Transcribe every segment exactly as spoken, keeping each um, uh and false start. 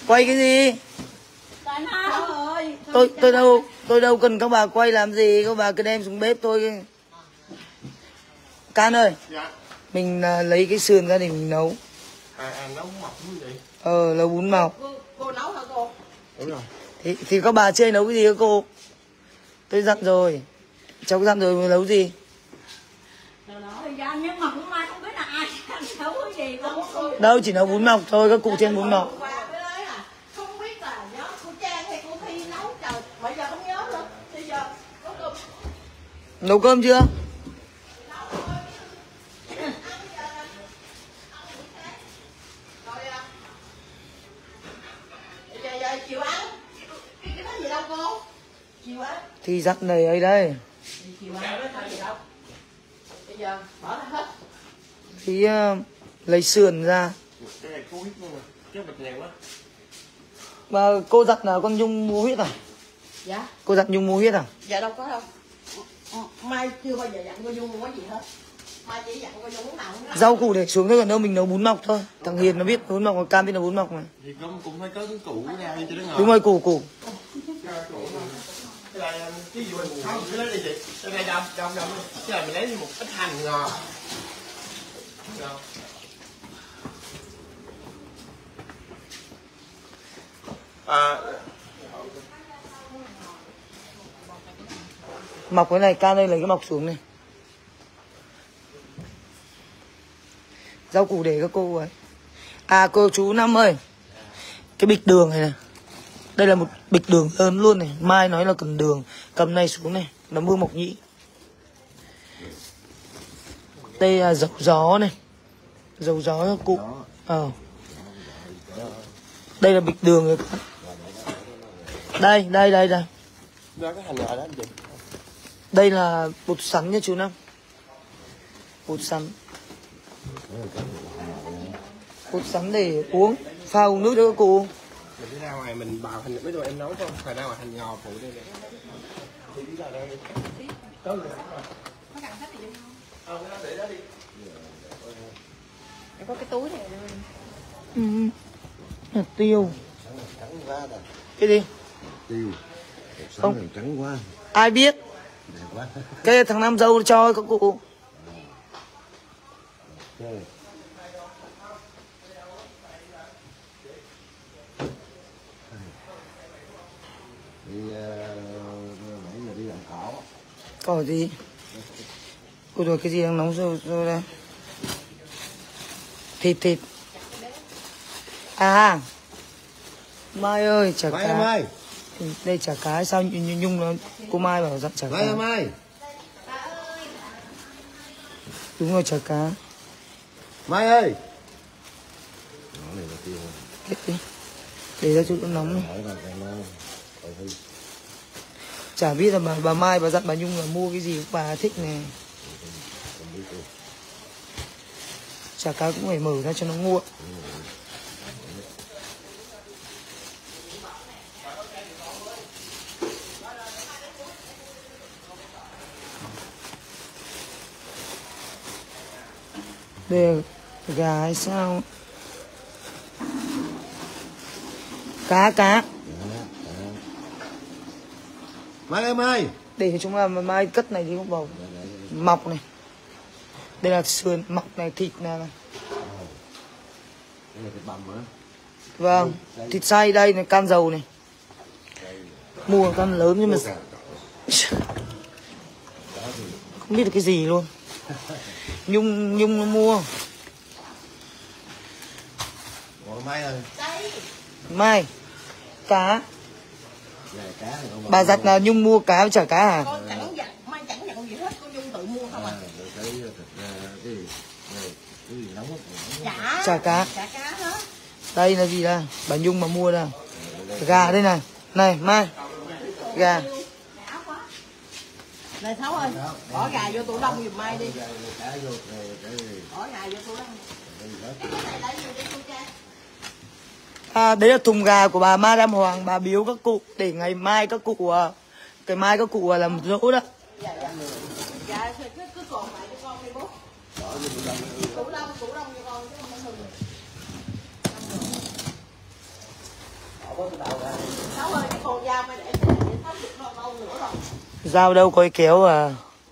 Quay cái gì? Tôi tôi đâu tôi đâu cần các bà quay làm gì, các bà cứ đem xuống bếp thôi. Can ơi. Dạ. Mình uh, lấy cái sườn ra để mình nấu. À, à nấu bún mọc không vậy? Ờ, nấu bún mọc. Cô, cô nấu hả cô? Đúng rồi. Thì, thì các bà chưa nấu cái gì hả cô? Tôi dặn rồi. Cháu dặn rồi mới nấu gì? Nhưng mà hôm nay không biết là ai nấu cái gì không. Đâu, chỉ nấu bún mọc thôi, các cụ trên bún mọc. Không biết là nhớ cô Trang hay cô Thi nấu trời, bây giờ không nhớ nữa. Bây giờ nấu cơm. Nấu cơm chưa? Chiều ăn. Cái đó gì đâu cô? Chiều ăn. Thì dặn này ấy đây. Chiều ăn đó thôi gì đâu. Bây giờ bỏ ra hết. Thì uh, lấy sườn ra. Cái này cô huyết luôn rồi, chứ bịch nhiều quá. Mà cô dặn là con Nhung mua huyết à? Dạ. Cô dặn Nhung mua huyết à? Dạ đâu có đâu. Mai chưa bao giờ dặn cô Nhung mua cái gì hết. Mai chỉ dặn cô Nhung nào cũng rau củ để xuống thôi, còn đâu mình nấu bún mọc thôi. Thằng Hiền nó biết bún mọc, còn Cam biết nấu bún mọc mà. Thì cũng cũng phải có cái củ ra đi cho nó ngọt. Đúng rồi, củ củ. Cái này cái gì mình không cứ lấy đi chị. Cái này đông đông đông. Cái này mình lấy một ít hành ngọt. Rồi. À, Mọc cái này, Can ơi lấy cái mọc xuống này. Rau củ để các cô ấy. À cô chú Năm ơi, cái bịch đường này này, đây là một bịch đường lớn luôn này. Mai nói là cần đường, cầm này xuống này, nó mưa mộc nhĩ. Đây là dầu gió này, dầu gió cho cụ. Ờ. Đây là bịch đường rồi. Đây, đây, đây, đây. ra cái hành lại đó anh chị. Đây là bột sắn nha chú Năm. Bột sắn. Bột sắn để uống, pha uống nước cho các cụ. Mình đi ra ngoài mình bào hành mấy đồ em nấu không? Phải ra ngoài hành ngò phụ đây nè. Thì đi ra đây đi. Có rồi. có cần hết gì không? Ờ, cái đó để đó đi. Em có cái túi này luôn. Ừ. Là tiêu. Cái gì? Tiêu. Không. Trắng quá. Ai biết? Quá. Cái thằng Nam dâu cho các cụ. Okay. Đi uh, nãy giờ đi làm cỏ. Cỏ gì? Ôi rồi cái gì đang nóng rồi rồi đây. Thịt thịt. À. Mai ơi, chả Mai cá. Mai. Đây chả cá sao Nhung, Nhung nó cô Mai bảo dặn chả cá. Mai Mai. Đúng rồi, chả cá. Mai ơi. Nó này là tiêu. Để, đi. Để ra chút nóng này. Chả biết là bà, bà Mai bà dặn bà Nhung là mua cái gì bà thích nè. Chả cá cũng phải mở ra cho nó nguội. Đây là gà hay sao? Cá cá. Mai ơi Mai. Để cho chúng là mai cất này thì không bầu. Mọc này. Đây là sườn, mọc này, thịt này. này. Đây là thịt bằm hả? Vâng, thịt xay đây này, can dầu này. Mua can lớn nhưng mà không biết được cái gì luôn. Nhung Nhung nó mua. Ủa Mai ơi. Mai cá. Này, cá này không Bà dặn là Nhung mua cá với chả cá à? Con chẳng dặn, Mai chẳng dặn gì hết, con Nhung tự mua không à. Cái thịt cái gì? Cái gì nóng Chả. Chả cá. Chả cá hết. Đây là gì đây? Bà Nhung mà mua đây. Gà đây này. Này Mai. Gà. Này Sáu ơi, bỏ gà vô tủ đông giùm Mai đi. Bỏ gà vô tủ đông. Cái này là gì đây cô Trang? À, đấy là thùng gà của bà Madam Hoàng, bà biếu các cụ để ngày mai các cụ cái mai các cụ làm dỗ đó. Dạ dạ. Dạ cứ cứ còn lại cho con đi bố. Tủ đông, tủ đông cho con chứ không hư. Sáu ơi, cái con dao mày để cái này để tám chục lâu nữa rồi. Dao đâu có cái kéo à.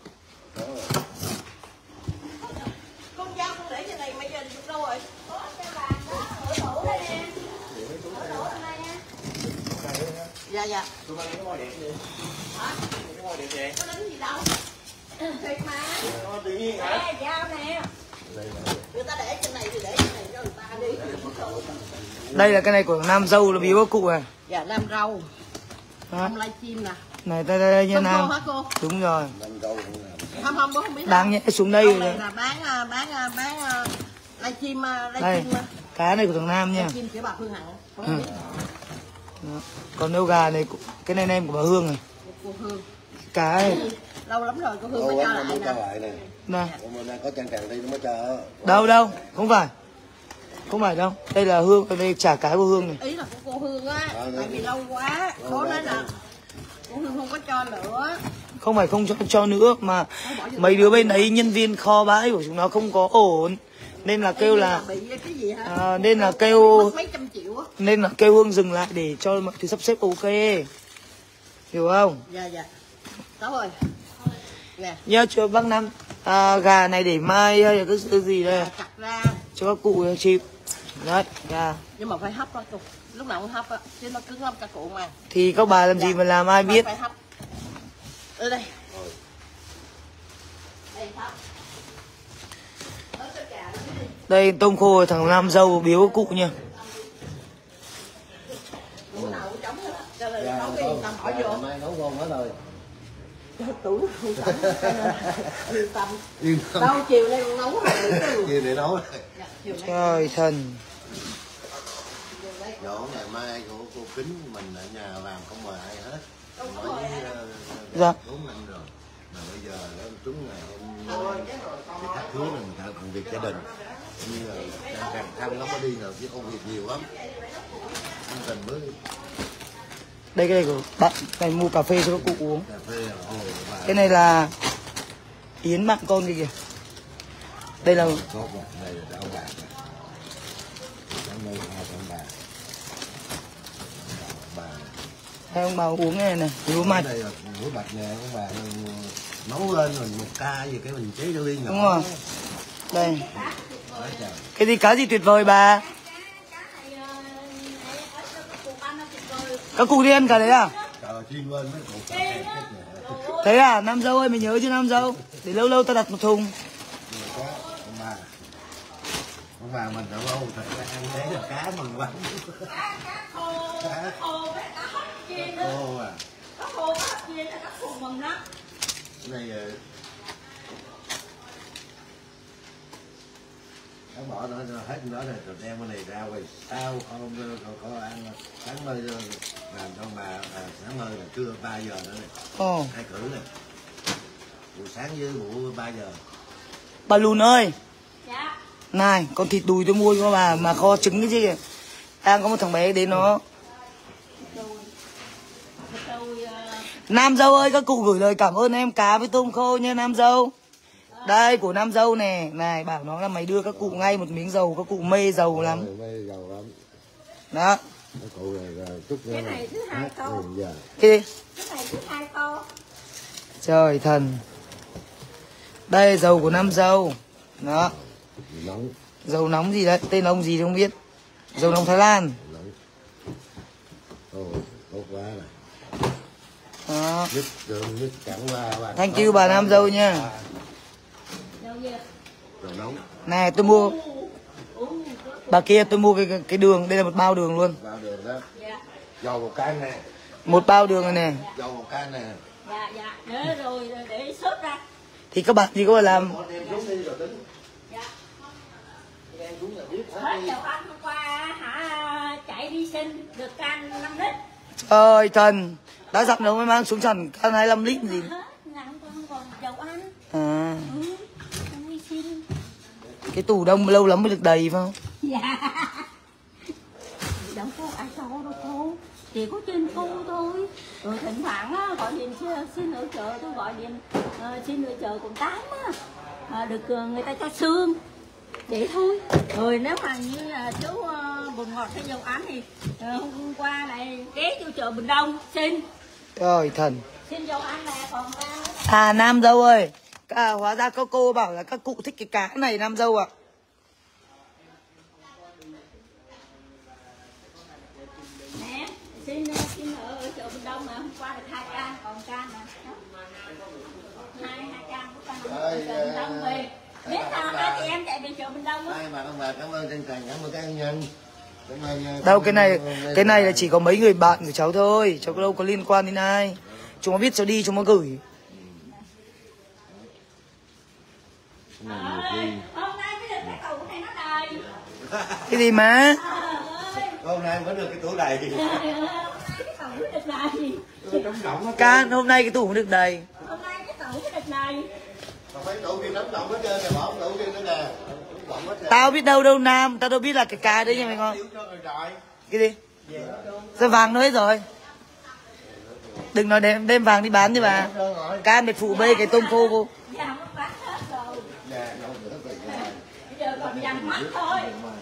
Con dao con để trên này mày giờ được đâu rồi? Có cái bàn đó, ở tủ đây nè. Ở tủ đây nè. Dạ dạ. Tôi mang cái môi đẹp gì? Hả? Cái môi đẹp gì? Có đánh gì đâu. Thiệt mà. Nó tự nhiên hả? Nè, dao nè. Người ta để trên này thì để trên này cho người ta đi. Đây là cái này của Nam Dâu là biếu các cụ à. Dạ, Nam Râu. Đó. Nam livestream nè. Này đây đây, đây nha Không Nam. cô hả cô? Đúng rồi. Không không, bố không biết. Đáng nhẽ xuống đây Ông rồi. này là bán à, bán à, bán à, livestream à, Đây, livestream cá này của thằng Nam nha. livestream của bà Phương Hằng. Không Ừ. biết. Đó. Còn nâu gà này, cái này nem của bà Hương này. Cô Hương. Cá này. Lâu lắm rồi cô Hương mới cho lại cho nè. lại nè. Này. Hôm nay có trang tràng đi nó mới cho. Đâu đâu, không phải. Không phải đâu. Đây là Hương, đây chả cái của Hương này. Ý là của cô Hương á, tại vì lâu quá, khó nói là cô Hương không có cho nữa. Không phải không cho, cho nữa mà mấy đứa bên đấy nhân viên kho bãi của chúng nó không có ổn. Nên là kêu là bị cái gì hả? à, nên là kêu mấy trăm triệu á. nên là kêu Hương dừng lại để cho mọi thứ sắp xếp ok. Hiểu không? Dạ dạ. Sáu ơi. Nè. Nhớ chưa bác Năm, à, gà này để mai hay là cái gì đây? Chặt ra. Cho các cụ chịu. Đấy, gà. Nhưng mà phải hấp đó cô. Lúc nào cũng hấp á, chứ nó cứng lắm các cụ mà. Thì các bà làm gì mà làm ai biết. Phải hấp. Ở đây. Đây hấp. Đây tôm khô thằng Nam Dâu biếu các cụ nha. Tủ nào cũng trống hết á. Cho nên Dạ, nấu cái yên tâm bỏ vô. mai nấu ngon hết rồi. Tủ không trống. Yên tâm. Yên tâm. Đâu chiều nay con nấu rồi. Chiều để nấu. Dạ, chiều nay. Trời thần. Chỗ ngày mai của cô Kính mình ở nhà làm không mời ai hết. Không có Nói mời ai. với Dạ. bốn năm rồi. Mà bây giờ đó chúng ngày hôm nay thì khách hứa là người ta làm việc gia đình. Như là càng thăm nó mới đi rồi chứ công việc nhiều lắm. Anh tình mới Đây cái này của bạn này mua cà phê cho các cụ uống. cà phê là ồ bà. Cái này là Yến bạn con gì kìa. Đây là Có bạc này là đau bạc này. Cảm ơn hai con bà. Bà. hai ông bà uống cái này này, lúa mạch. Đây là lúa mạch nè các bà nấu lên rồi một ca gì cái mình chế cho ly nhỏ. Đúng rồi. Đây. Đấy, trời. Cái gì cá gì tuyệt vời bà. Các cụ đi ăn cả đấy à? Trời chiên lên mấy cục cà phê chết nè. Thế à, Nam Dâu ơi, mày nhớ chứ Nam Dâu. Để lâu lâu ta đặt một thùng. Nhưng mà có ông bà. Ông bà mình ở lâu thật ra ăn đấy là cá mừng bánh. Cá khô, cá khô với cá hấp chiên đó. Ô à. Cá khô, cá hấp chiên là cá khô mừng đó. Cái này ờ, nó bỏ nó nó hết nó rồi rồi đem cái này ra rồi sao không có, có ăn sáng mai làm cho bà à, sáng mai là trưa ba giờ nữa này Ồ. hai cử này buổi sáng với buổi ba giờ. Bà Lùn ơi. Dạ. Này, con thịt đùi tôi mua cho bà mà kho trứng cái gì kìa. Đang có một thằng bé đến nó. Nam Dâu ơi, các cụ gửi lời cảm ơn em cá với tôm khô nha Nam Dâu. Đây của Nam Dâu nè. Này, bảo nó là mày đưa các cụ ngay một miếng dầu. Các cụ mê dầu lắm. Mê dầu lắm. Đó. Các cụ này chút Cái này thứ hai câu. giờ. Cái gì? Cái này thứ hai câu. Trời thần. Đây dầu của Nam Dâu. Đó. Nóng. Dầu nóng gì đấy, tên ông gì không biết. Dầu nóng Thái Lan. Nóng. Ồ, tốt quá này. Đó. Nước đường nước chẳng qua bà. Thank you bà Nam Dâu nha. Đồ nóng. Này tôi mua. Bà kia tôi mua cái cái đường, đây là một bao đường luôn. Bao đường đó. Dầu một can nè. Một bao đường này nè. Dầu một can nè. Dạ dạ, để rồi để sốt ra. Thì các bạn gì có làm. Dạ. Hết dầu ăn hôm qua hả chạy đi xin được can năm lít. Trời thần. Đã dặn đâu mới mang xuống trần can hai mươi lăm lít gì. Hết, ngày hôm qua không còn dầu ăn. À. Ừ, không đi xin. Cái tủ đông lâu lắm mới được đầy phải không? Dạ. Đâu có ai cho đâu cô. Chỉ có trên cô thôi. Rồi thỉnh thoảng á, gọi điện xin hỗ trợ, tôi gọi điện uh, xin hỗ trợ cùng tám á. À, được uh, người ta cho xương. Vậy thôi. Rồi nếu mà như là chú uh, bột ngọt hay dầu ăn thì uh, hôm qua này ghé vô chợ Bình Đông xin. Trời thần. Xin dầu ăn là còn ra. À Nam dâu ơi, à, hóa ra các cô bảo là các cụ thích cái cá này Nam dâu ạ. Nè, xin xin ở, ở chợ Bình Đông mà hôm qua được hai can, còn can nè. Hai hai can của can chợ Bình Đông về. Biết sao hai chị em chạy về chợ Bình Đông á. Hai bà ông bà cảm ơn chân thành, cảm ơn các anh nhân. Đâu cái này cái này là chỉ có mấy người bạn của cháu thôi, cháu đâu có liên quan đến ai. Chúng nó biết cháu đi chúng nó gửi. Hôm nay mới được cái tủ này nó đầy. Cái gì mà? Hôm nay vẫn được cái tủ đầy. Cái tủ được đầy. Can hôm nay cái tủ cũng được đầy. Hôm nay cái tủ được đầy. Còn mấy tủ kia nóng động hết trơn, bỏ tủ kia nữa nè. Tao biết đâu đâu Nam, tao đâu biết là cái cá đấy nha mày con. Cái gì? Sao vàng nó hết rồi. Đừng nói đem đem vàng đi bán đi bà. Can để phụ bê cái tôm khô cô. Dạ nó bán hết rồi. Bây giờ còn dằn mắt thôi.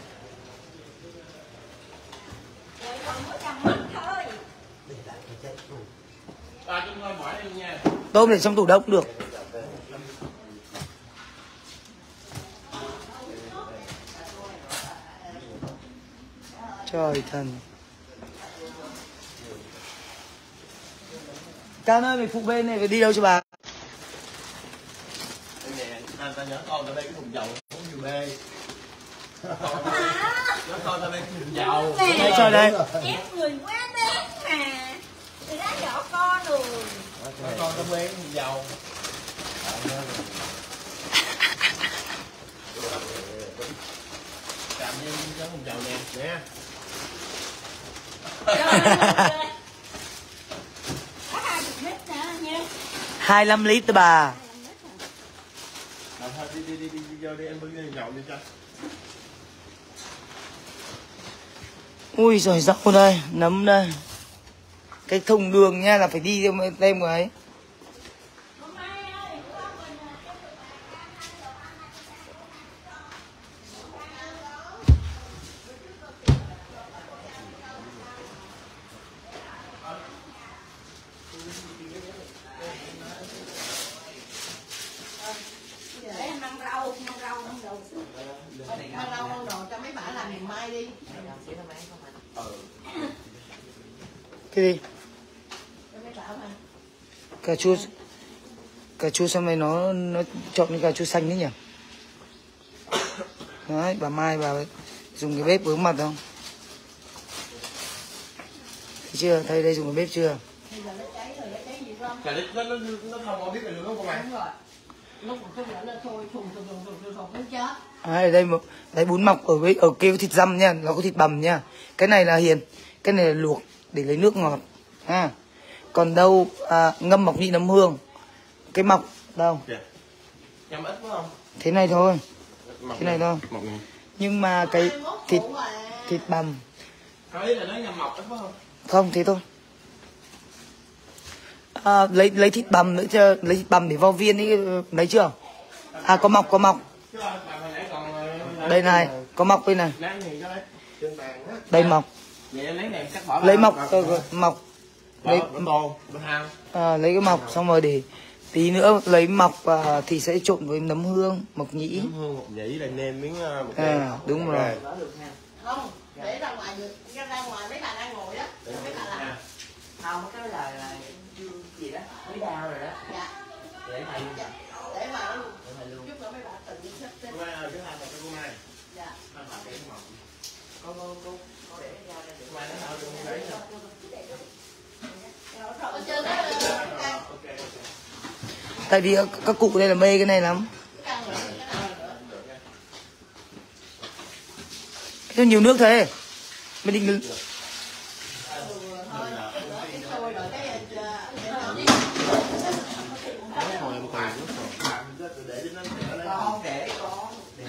Rồi còn có dằn mắt thôi. À, chúng tôi bỏ đi nha. Tôm để trong tủ đông cũng được. Trời thần. Can ơi mày phụ bên này phải đi đâu cho bà? Anh ta nhớ con ra đây cái thùng dầu không nhiều bê. Nhớ con ra đây cái thùng dầu. Đây cho đây. Em người quá bé mà. Người đã nhỏ con rồi. Nhớ con ra bê cái thùng dầu. Cảm ơn cái thùng dầu nè. Nè. hai mươi lăm lít đó bà. Đi đi đi đi vô đi em bưng nhậu đi cho. Ui giời rau đây, nấm đây. Cái thùng đường nha là phải đi đem cái ấy. Cái gì? Cà chua. Cà chua sao mày nó nó chọn cái cà chua xanh đấy nhỉ? Đấy, bà Mai bà dùng cái bếp bướng mặt không? Thấy chưa? Thấy đây dùng cái bếp chưa? Là nó nó nó không có biết là nó không ăn. Lúc một chút nữa nó thôi thùng thùng thùng thùng thùng thùng nó chết. Đấy, đây một đấy bún mọc ở với ở kia có thịt dăm nha, nó có thịt bằm nha. Cái này là hiền, cái này là luộc để lấy nước ngọt. À. Còn đâu à, ngâm mọc nhị nấm hương. Cái mọc đâu? Nhâm ít phải không? Thế này thôi. Mọc Thế này thôi. Mọc này. Nhưng mà cái thịt thịt bằm. Thấy là nó nhâm mọc ít phải không? Không, thế thôi. À, lấy lấy thịt bằm nữa chứ, lấy thịt bằm để vo viên ấy, lấy chưa? À có mọc có mọc. Đây này, có mọc đây này. Đây mọc. Lấy mọc ờ, mọc. Lấy à, lấy cái mọc xong rồi để tí nữa lấy mọc và thì sẽ trộn với nấm hương, mộc nhĩ. Nấm hương, mộc nhĩ là nêm miếng một à, đúng rồi. Không, để ra ngoài ra ra ngoài mấy bà đang ngồi đó, mấy bà làm. Không, cái là là gì đó, mới đau rồi đó. Dạ. Để thầy Dạ. Để mà chút nữa mấy bà tự nhiên xếp xếp. Dạ. Cô cô cô cô để ra đây được. Mai nó nào được đấy nè. Ở trên đó là Tại vì các cụ đây là mê cái này lắm. Cái nhiều nước thế. Mới định Con để con.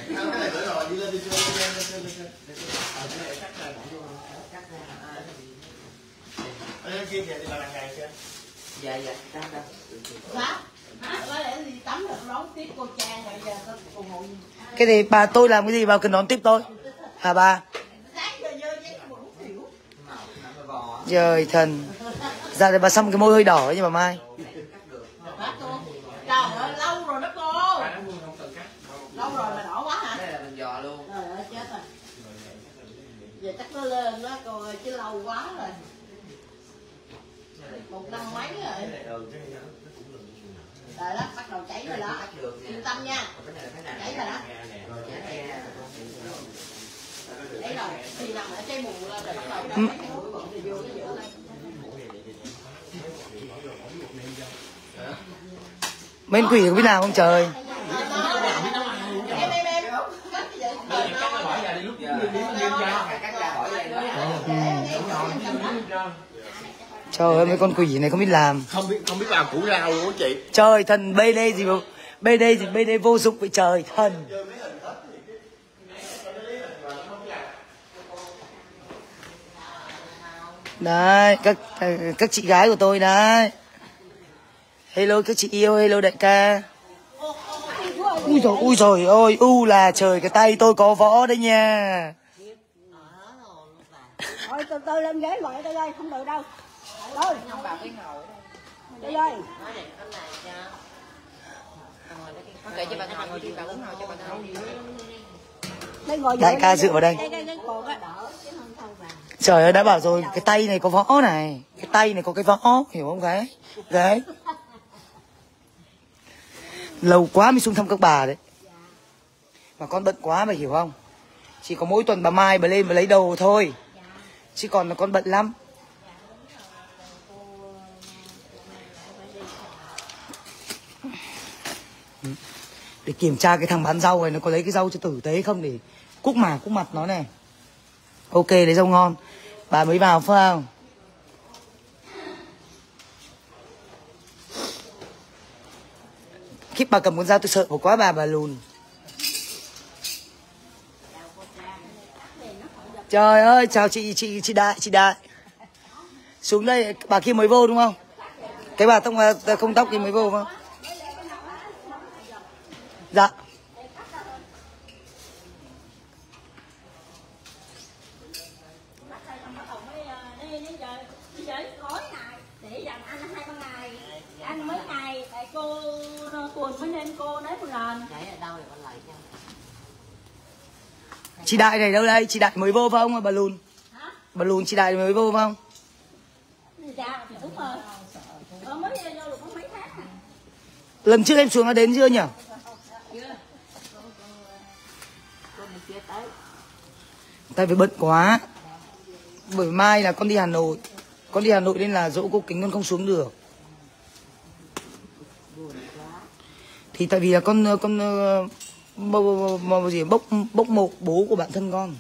Dạ dạ, đang đang. Hả? Có lẽ đi tắm được đón tiếp cô Trang rồi giờ cô ngồi. Cái gì bà tôi làm cái gì bà cần đón tiếp tôi? Hả bà? Sáng giờ vô Trời thần. Ra đây bà xăm cái môi hơi đỏ ấy nhưng mà Mai. Trời ơi, lâu rồi đó cô. Lâu rồi mà đỏ quá hả? Đây là mình dò luôn. Trời ơi, chết rồi. Giờ chắc nó lên đó cô ơi, chứ lâu quá rồi. Một năm mấy rồi. Rồi đó, bắt đầu chảy rồi đó. Yên tâm nha. Chảy rồi đó. Đấy rồi, thì nằm ở cái mù lên rồi bắt đầu ra cái mũi bận thì vô cái giữa đây. Mấy quỷ có biết làm không trời? Em em em. Trời ơi mấy con quỷ này không biết làm. Không biết không biết làm củ rau luôn á chị. Trời thần bê đê gì mà bê đê gì bê đê vô dụng vậy trời thần. Đấy các các chị gái của tôi đấy. Hello các chị yêu, hello đại ca. Ui trời ui trời ơi, u là trời cái tay tôi có võ đấy nha. Thôi từ từ lên ghế ngồi đây đây, không được đâu. Thôi, Không vào cái ngồi đây đây. kệ cho bà ngồi đi, bà uống ngồi cho bà ngồi. Đây ngồi Đại ca dựa vào đây. Đây cái cái cột á đỡ chứ không thâu vào. Trời ơi đã bảo rồi cái tay này có võ này, cái tay này có cái võ, hiểu không gái? Gái. Lâu quá mới xuống thăm các bà đấy. Mà con bận quá mày hiểu không? Chỉ có mỗi tuần bà Mai bà lên bà lấy đồ thôi. Chứ còn là con bận lắm. Để kiểm tra cái thằng bán rau này nó có lấy cái rau cho tử tế không để cúc mà cúc mặt nó này. Ok lấy rau ngon. Bà mới vào phải không? Khi bà cầm con dao tôi sợ của quá bà bà lùn. Trời ơi chào chị chị chị Đại chị Đại. Xuống đây bà kia mới vô đúng không? Cái bà tông không tóc kia mới vô không? Dạ. Anh mấy ngày tại cô tuần mới nên cô nói một lần. Chị Đại này đâu đây? Chị Đại mới vô phải không bà lùn? Hả? Bà lùn chị Đại mới vô phải không? Dạ đúng rồi. Ờ, mới vô được có mấy tháng à. Lần trước em xuống nó đến chưa nhỉ? Tại vì bận quá. Bởi mai là con đi Hà Nội. Con đi Hà Nội nên là dỗ cô Kính con không xuống được. Thì tại vì là con con bốc bốc gì bốc bốc mộ bố của bạn thân con.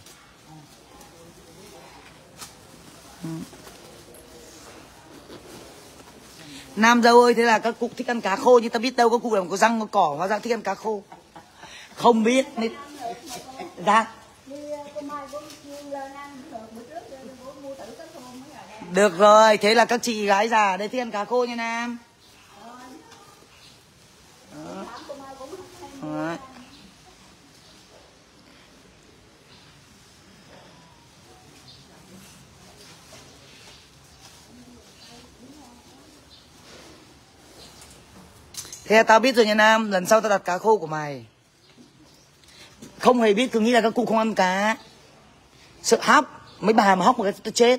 Ừ. Nam dâu ơi, thế là các cụ thích ăn cá khô nhưng ta biết đâu các cụ làm có răng có cỏ hóa ra thích ăn cá khô. Không biết nên dạ. Được rồi, thế là các chị gái già đây thích ăn cá khô nha Nam. Đó. Đó. Thế là tao biết rồi nha Nam, lần sau tao đặt cá khô của mày. Không hề biết, cứ nghĩ là các cụ không ăn cá. Sợ hóc, mấy bà mà hóc một cái tao chết.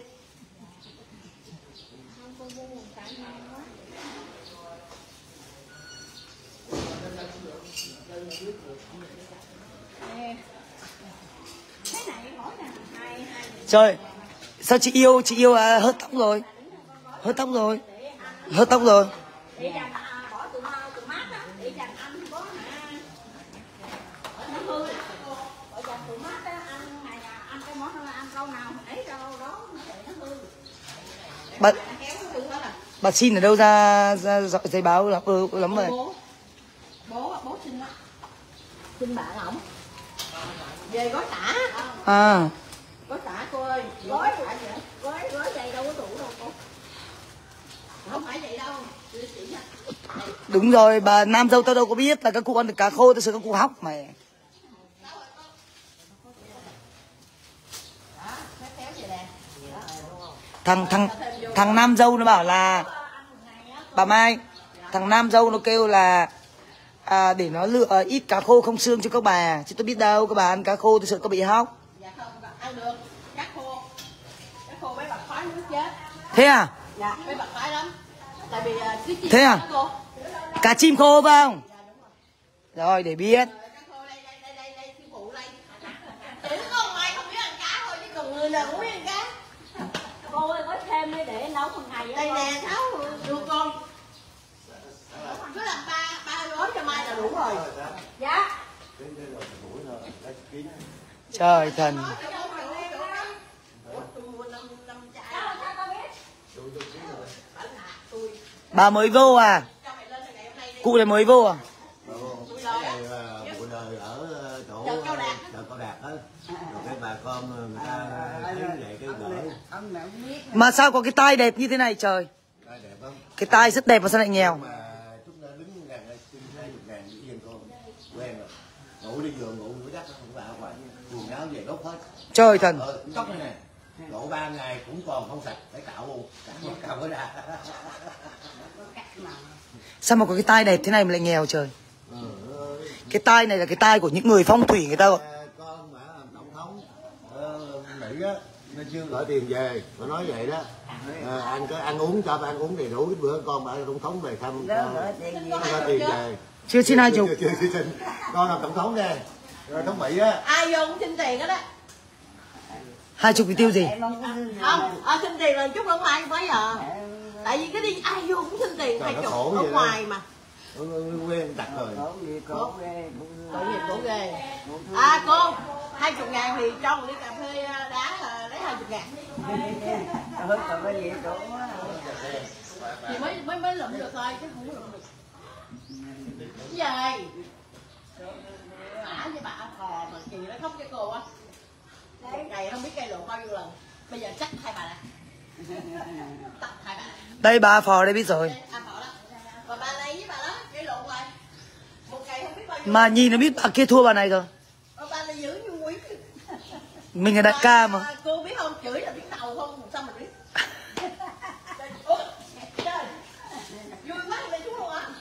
Trời, sao chị yêu, chị yêu à, hớt tóc rồi. Hớt tóc rồi. Hớt tóc rồi. Để dành bỏ tụi tụi mát á, để dành ăn có hả? Nó hư. Bỏ dành tụi mát á, ăn ngày ăn cái món ăn câu nào ấy đâu đó nó để nó hư. Bà, bà xin ở đâu ra, ra giấy báo lắm, ừ, lắm rồi. Bố, bố, bố xin đó. Xin bạn ổng. Về gói tả. À. Gói tả cô ơi. Gói gói gói vậy đâu có đủ đâu cô. Không phải vậy đâu. Đúng rồi, bà Nam dâu tao đâu có biết là các cụ ăn được cá khô, tao sợ các cụ hóc mày. Thằng thằng thằng Nam dâu nó bảo là bà Mai, thằng Nam dâu nó kêu là à, để nó lựa ít cá khô không xương cho các bà, chứ tôi biết đâu các bà ăn cá khô tôi sợ các bị hóc. Dạ không, ăn được. Cá khô. Cá khô mấy bạc khói nước chết. Thế à? Dạ, mấy bạc khói lắm. Tại vì cái chim Thế à? đó cô. Cá chim khô phải không? Rồi để biết. Cá khô đây đây đây đây đây sư phụ đây. Chỉ có Mai không biết ăn cá thôi chứ còn người nào cũng biết ăn cá. Cô ơi có thêm đi để nấu một ngày Đây nè, Tháo đưa con. Cứ làm ba ba gói cho Mai là đủ rồi. Dạ. Trời thần. Bà mới vô à? Cụ này mới vô à? Cái này là cuộc đời ở chỗ chợ Cao Đạt á, rồi cái bà con người ta thấy vậy cái gửi. Mà sao có cái tai đẹp như thế này trời? Tai đẹp không? Cái tai rất đẹp mà sao lại nghèo? Mà chúng ta đứng ngàn xin hai chục ngàn yên con quen rồi, ngủ đi giường ngủ ngủ đất không vào phải quần áo về đốt hết. Trời thần. Ờ, tóc này nè, độ ba ngày cũng còn không sạch, phải cạo luôn, cạo cạo cái đã. Sao mà có cái tai đẹp thế này mà lại nghèo trời? Cái tai này là cái tai của những người phong thủy người ta gọi. Con mà làm tổng thống Mỹ á, nó chưa gửi tiền về, nó nói vậy đó. À, anh có ăn uống cho ăn uống đầy đủ cái bữa con bà tổng thống về thăm con, nó có tiền về. Chưa xin hai chục. Chưa, chưa, chưa xin. Con làm tổng thống nè, rồi thống Mỹ á. Ai vô cũng xin tiền đó đó. Hai chục thì tiêu gì? Không, à, xin tiền là chút không ai mấy giờ. Tại vì cái đi ai vô cũng xin tiền hai chục ở ngoài mà. Quen đặt rồi. Tội nghiệp cổ ghê. À cô, hai chục ngàn thì cho một ly cà phê đá là lấy hai chục ngàn. Thì mới mới mới lụm được thôi chứ không lụm được. Cái gì? Bả với bà khò mà kỳ nó khóc cho cô á. Ngày không biết cây lộn bao nhiêu lần. Bây giờ chắc hai bà nè. Tắt hai bà nè. Đây bà phò đây biết rồi. À, phò đó. Và bà này với bà đó cây lộn rồi. Một ngày không biết bao nhiêu. Mà nhìn nó biết bà kia thua bà này rồi. Và bà này giữ như quý. Mình là đại ca mà. Cô biết không, chửi là biết đầu không, sao mà biết. Ủa, trời. Vui quá mày chú luôn hả?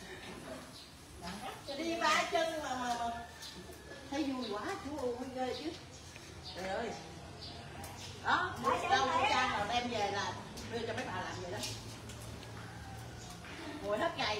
Đi ba chân mà mà mà thấy vui quá chú ơi ghê chứ. Trời ơi. Đó, đâu trang nào đem về là đưa cho mấy bà làm vậy đó. Ngồi hết ngày.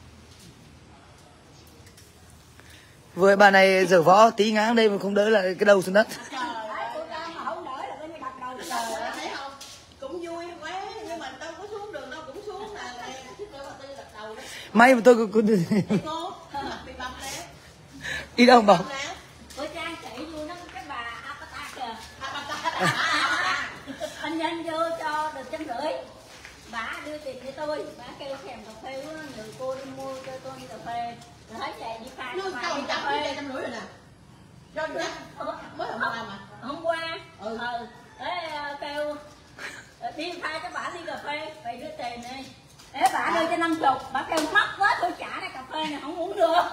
Với bà này dở võ tí ngáng đây mà không đỡ lại cái đầu xuống đất. Trời ơi, không đỡ là cái đập đầu. Trời ơi, thấy không? Cũng vui quá nhưng mà đâu có xuống đường đâu cũng xuống là chiếc đôi bà Tư đập đầu đó. May mà tôi có... Cô, mặt bị bầm nè. Đi đâu bà? Bữa Trang chạy vui nó cái bà Avatar kìa. Avatar. Anh nhanh vô cho được trăm rưỡi. Bà đưa tiền cho tôi, bà kêu thèm cà phê quá, nhờ cô đi mua cho tôi đi cà phê. Rồi thấy chạy đi khai Lương cao trăm đi đây trăm rưỡi rồi nè. Cho chắc mới hôm qua mà. Hôm qua. Ừ. Ừ. Thế kêu đi khai cho bà đi cà phê, vậy đưa tiền đi. Thế bà đưa cho năm chục, bà kêu mắc quá tôi trả cái cà phê này không uống được.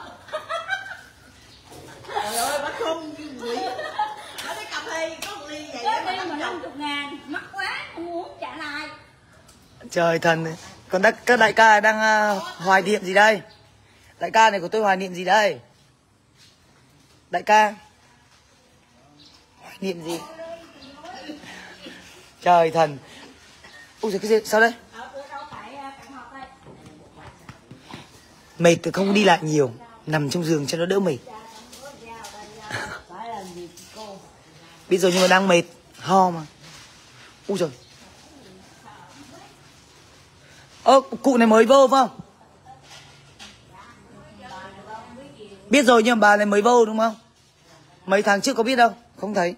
Trời ơi, bà không như vậy. Bà cái cà phê có một ly vậy Cái ly mà năm chục ngàn, mắc quá, không uống trả lại. Trời thần. Còn các, các đại ca đang uh, hoài niệm gì đây? Đại ca này của tôi hoài niệm gì đây? Đại ca hoài niệm gì? Trời thần. Ui giời, cái gì? Sao đây? Mệt thì không đi lại nhiều, nằm trong giường cho nó đỡ mệt. Biết rồi nhưng mà đang mệt, ho mà. Ui giời. Ơ, cụ này mới vô phải không? Biết rồi nhưng mà bà này mới vô đúng không? Mấy tháng trước có biết đâu, không thấy.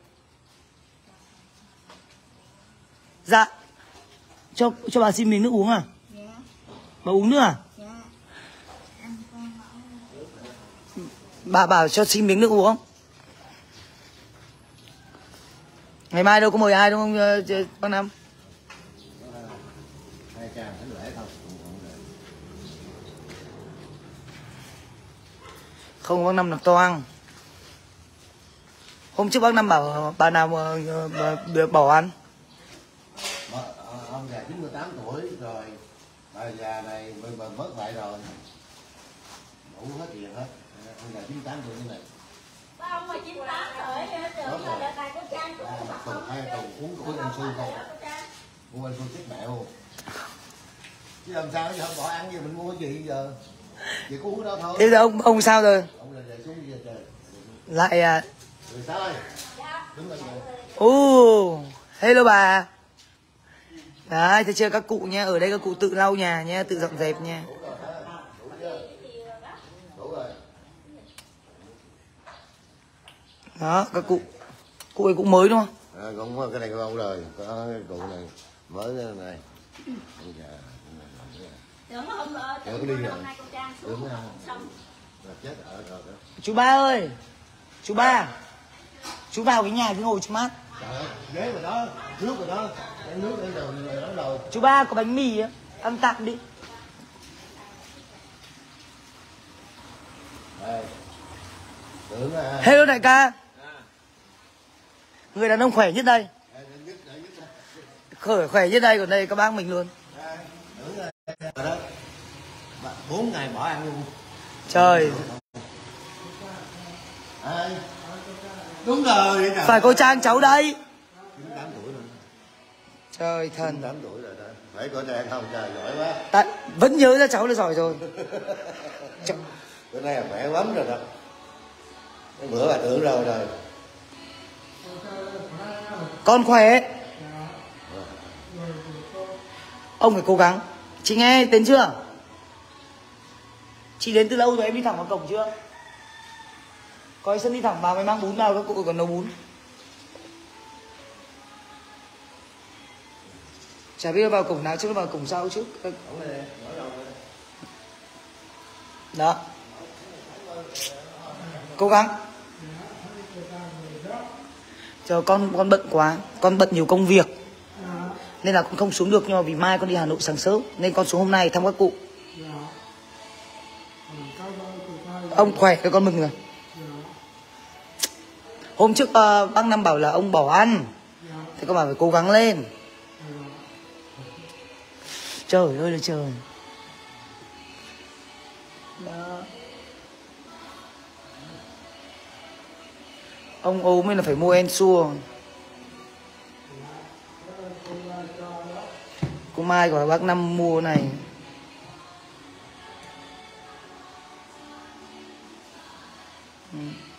Dạ. Cho cho bà xin miếng nước uống à? Dạ. Bà uống nước à? Dạ. Bà bảo cho xin miếng nước uống. Ngày mai đâu có mời ai đúng không bác Năm? Hai cha thánh lễ không? Không, bác Năm là to ăn. Hôm trước bác Năm bảo bà nào mà, mà được bảo ăn. Ông già chín mươi tám tuổi rồi, bà già này mình mình mất lại rồi, đủ hết tiền hết. Ông già chín mươi tám tuổi như này. Ba ông mà chín mươi tám tuổi trưởng là đợt này có trang cũng không Tuần hai tuần uống của anh Xuân không? Mua anh Xuân chết mẹ luôn. Chứ làm sao giờ bỏ ăn gì mình mua cái gì giờ? Chỉ có uống đó thôi. Thế giờ ông ông sao rồi? Ông là về xuống giờ trời. Lại à? Rồi sao ơi? Đứng lên rồi. Ồ, hello bà. Đấy, thấy chưa các cụ nha, ở đây các cụ tự lau nhà nha, tự dọn dẹp nha. Đó, các cụ. Cụ ấy cũng mới đúng không? À, cũng có cái này lâu rồi, có cái cụ này mới cái này. Tưởng không lỡ, Tưởng đi rồi. hôm nay con Trang xuống Đúng rồi. xong. Chết ở rồi đó. Chú ba ơi, chú ba, chú vào cái nhà cái ngồi cho mát. Trời ơi, ghế rồi đó, nước rồi đó, ăn nước đây rồi, rồi đó rồi. Chú ba có bánh mì á, ăn tạm đi. Đây. Tưởng là... Hello đại ca. Người đàn ông khỏe nhất đây. Khỏe khỏe nhất đây, còn đây các bác mình luôn. Đó. Bốn ngày bỏ ăn luôn. Trời. À, đúng rồi. Phải cô Trang cháu đây. chín mươi tám tuổi rồi. Trời thần. chín mươi tám tuổi rồi đó. Phải cô Trang không? Trời giỏi quá. Tại, vẫn nhớ ra cháu là giỏi rồi. Trời. Bữa nay là khỏe lắm rồi đó. Cái bữa bà tưởng rồi rồi. Con khỏe. Ông phải cố gắng. Chị nghe đến chưa? Chị đến từ lâu rồi, em đi thẳng vào cổng chưa? Coi sân đi thẳng vào, mày mang bún vào, các cụ còn nấu bún. Chả biết vào cổng nào trước, vào cổng sau trước. Đó. Cố gắng. Chờ con con bận quá, con bận nhiều công việc nên là con không xuống được, nhưng mà vì mai con đi Hà Nội sáng sớm nên con xuống hôm nay thăm các cụ. Ông khỏe thì con mừng rồi. Hôm trước uh, bác Năm bảo là ông bỏ ăn, thì con bảo phải cố gắng lên. Trời ơi là trời. Đó. Ông ốm nên là phải mua Ensure. Cô Mai của bác Năm mua này. Ừ.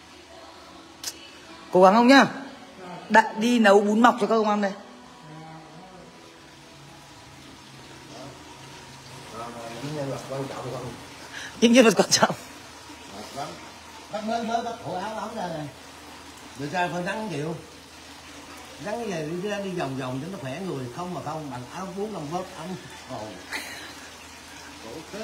Cố gắng không nhá. Đã đi nấu bún mọc cho các ông ăn đây. Những nhân vật quan trọng không? Những nhân vật quan trọng. Bác mới mới bác ổ áo ống ra này. Được ra phải nắng chịu. Nắng về đi ra đi vòng vòng cho nó khỏe người, không mà không bằng áo bún lông vớt ấm. Ồ. Ok.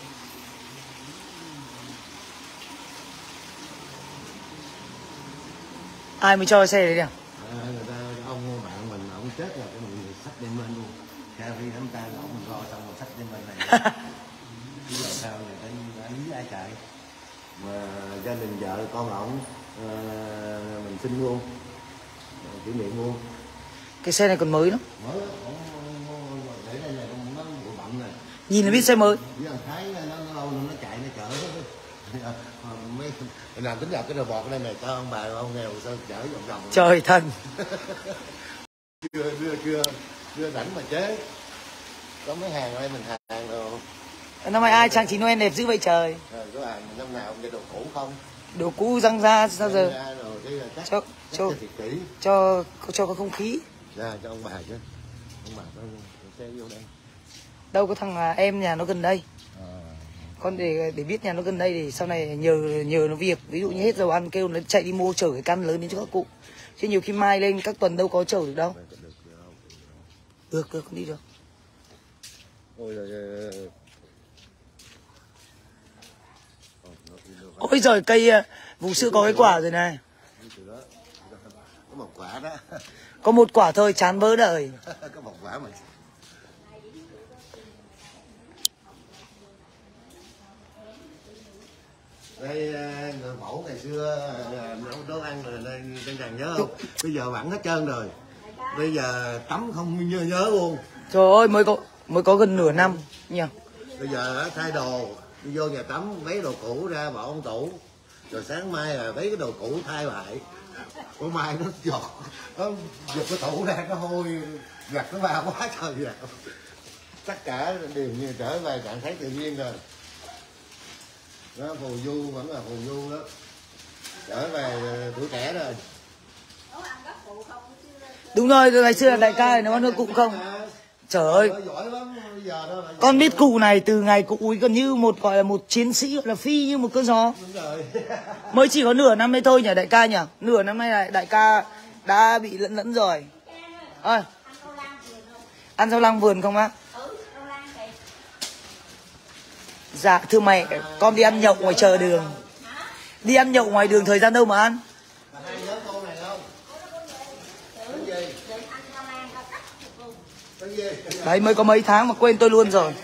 Ai mới cho xe đấy nhỉ? À, người ta ông bạn mình ông chết rồi cái mình sách đem lên luôn. Theo khi đám tang ông mình lo xong rồi sách đem lên này. Chứ làm sao người ta lý ai chạy. Mà gia đình vợ con ổng à, mình xin luôn. Kỷ niệm luôn. Cái xe này còn mới lắm. Mới để đây là nó bụi bặm này. Nhìn là biết xe mới. Với thằng Thái nó lâu nó chạy nó chở. Mấy làm tính gặp cái đồ bọt ở đây này cho ông bà ông nghèo sao chở vòng vòng. Trời thần. chưa chưa chưa chưa rảnh mà chế. Có mấy hàng ở đây mình hàng rồi. Năm nay ai trang trí Noel đẹp dữ vậy trời. Rồi có hàng năm nào cái đồ cũ không? Đồ cũ răng ra sao giờ? Ra rồi cái là cắt, Cho cắt cho kỹ. cho cho có không khí. Ra cho ông bà chứ. Ông bà có xe vô đây. Đâu có thằng à, em nhà nó gần đây. À. Con để để biết nhà nó gần đây thì sau này nhờ nhờ nó việc, ví dụ như hết dầu ăn kêu nó chạy đi mua chở cái căn lớn đến cho các cụ. Chứ nhiều khi mai lên các tuần đâu có chở được đâu. Được được con đi được. Ôi giời. Ôi giời, cây vú sữa có cái quả rồi này. Có một quả đó. Có một quả thôi, chán bớ đời. Có một quả mà. Đây người mẫu ngày xưa nấu đồ ăn rồi đây trên đàn nhớ không? Bây giờ vẫn hết trơn rồi. bây giờ tắm không nhớ, nhớ luôn. Trời ơi, mới có mới có gần nửa năm nhỉ. Bây giờ thay đồ đi vô nhà tắm lấy đồ cũ ra bỏ trong tủ, rồi sáng mai là lấy cái đồ cũ thay lại. Hôm mai nó giọt, nó giật cái tủ ra nó hôi, giặt nó vào quá trời giặt. Tất cả đều như trở về trạng thái tự nhiên rồi. Nó phù du vẫn là phù du đó, trở về tuổi trẻ rồi. Đúng rồi, ngày xưa là đại ca này nó ăn cụ không. Trời ơi, con biết cụ này từ ngày cụ ấy còn như một gọi là một chiến sĩ, gọi là phi như một cơn gió. Mới chỉ có nửa năm đấy thôi nhỉ đại ca nhỉ. Nửa năm nay này đại ca đã bị lẫn lẫn rồi. Ơi, ăn rau lang vườn không á? Dạ thưa mẹ, con đi ăn nhậu ngoài chờ đường. Đi ăn nhậu ngoài đường thời gian đâu mà ăn? Đấy mới có mấy tháng mà quên tôi luôn rồi.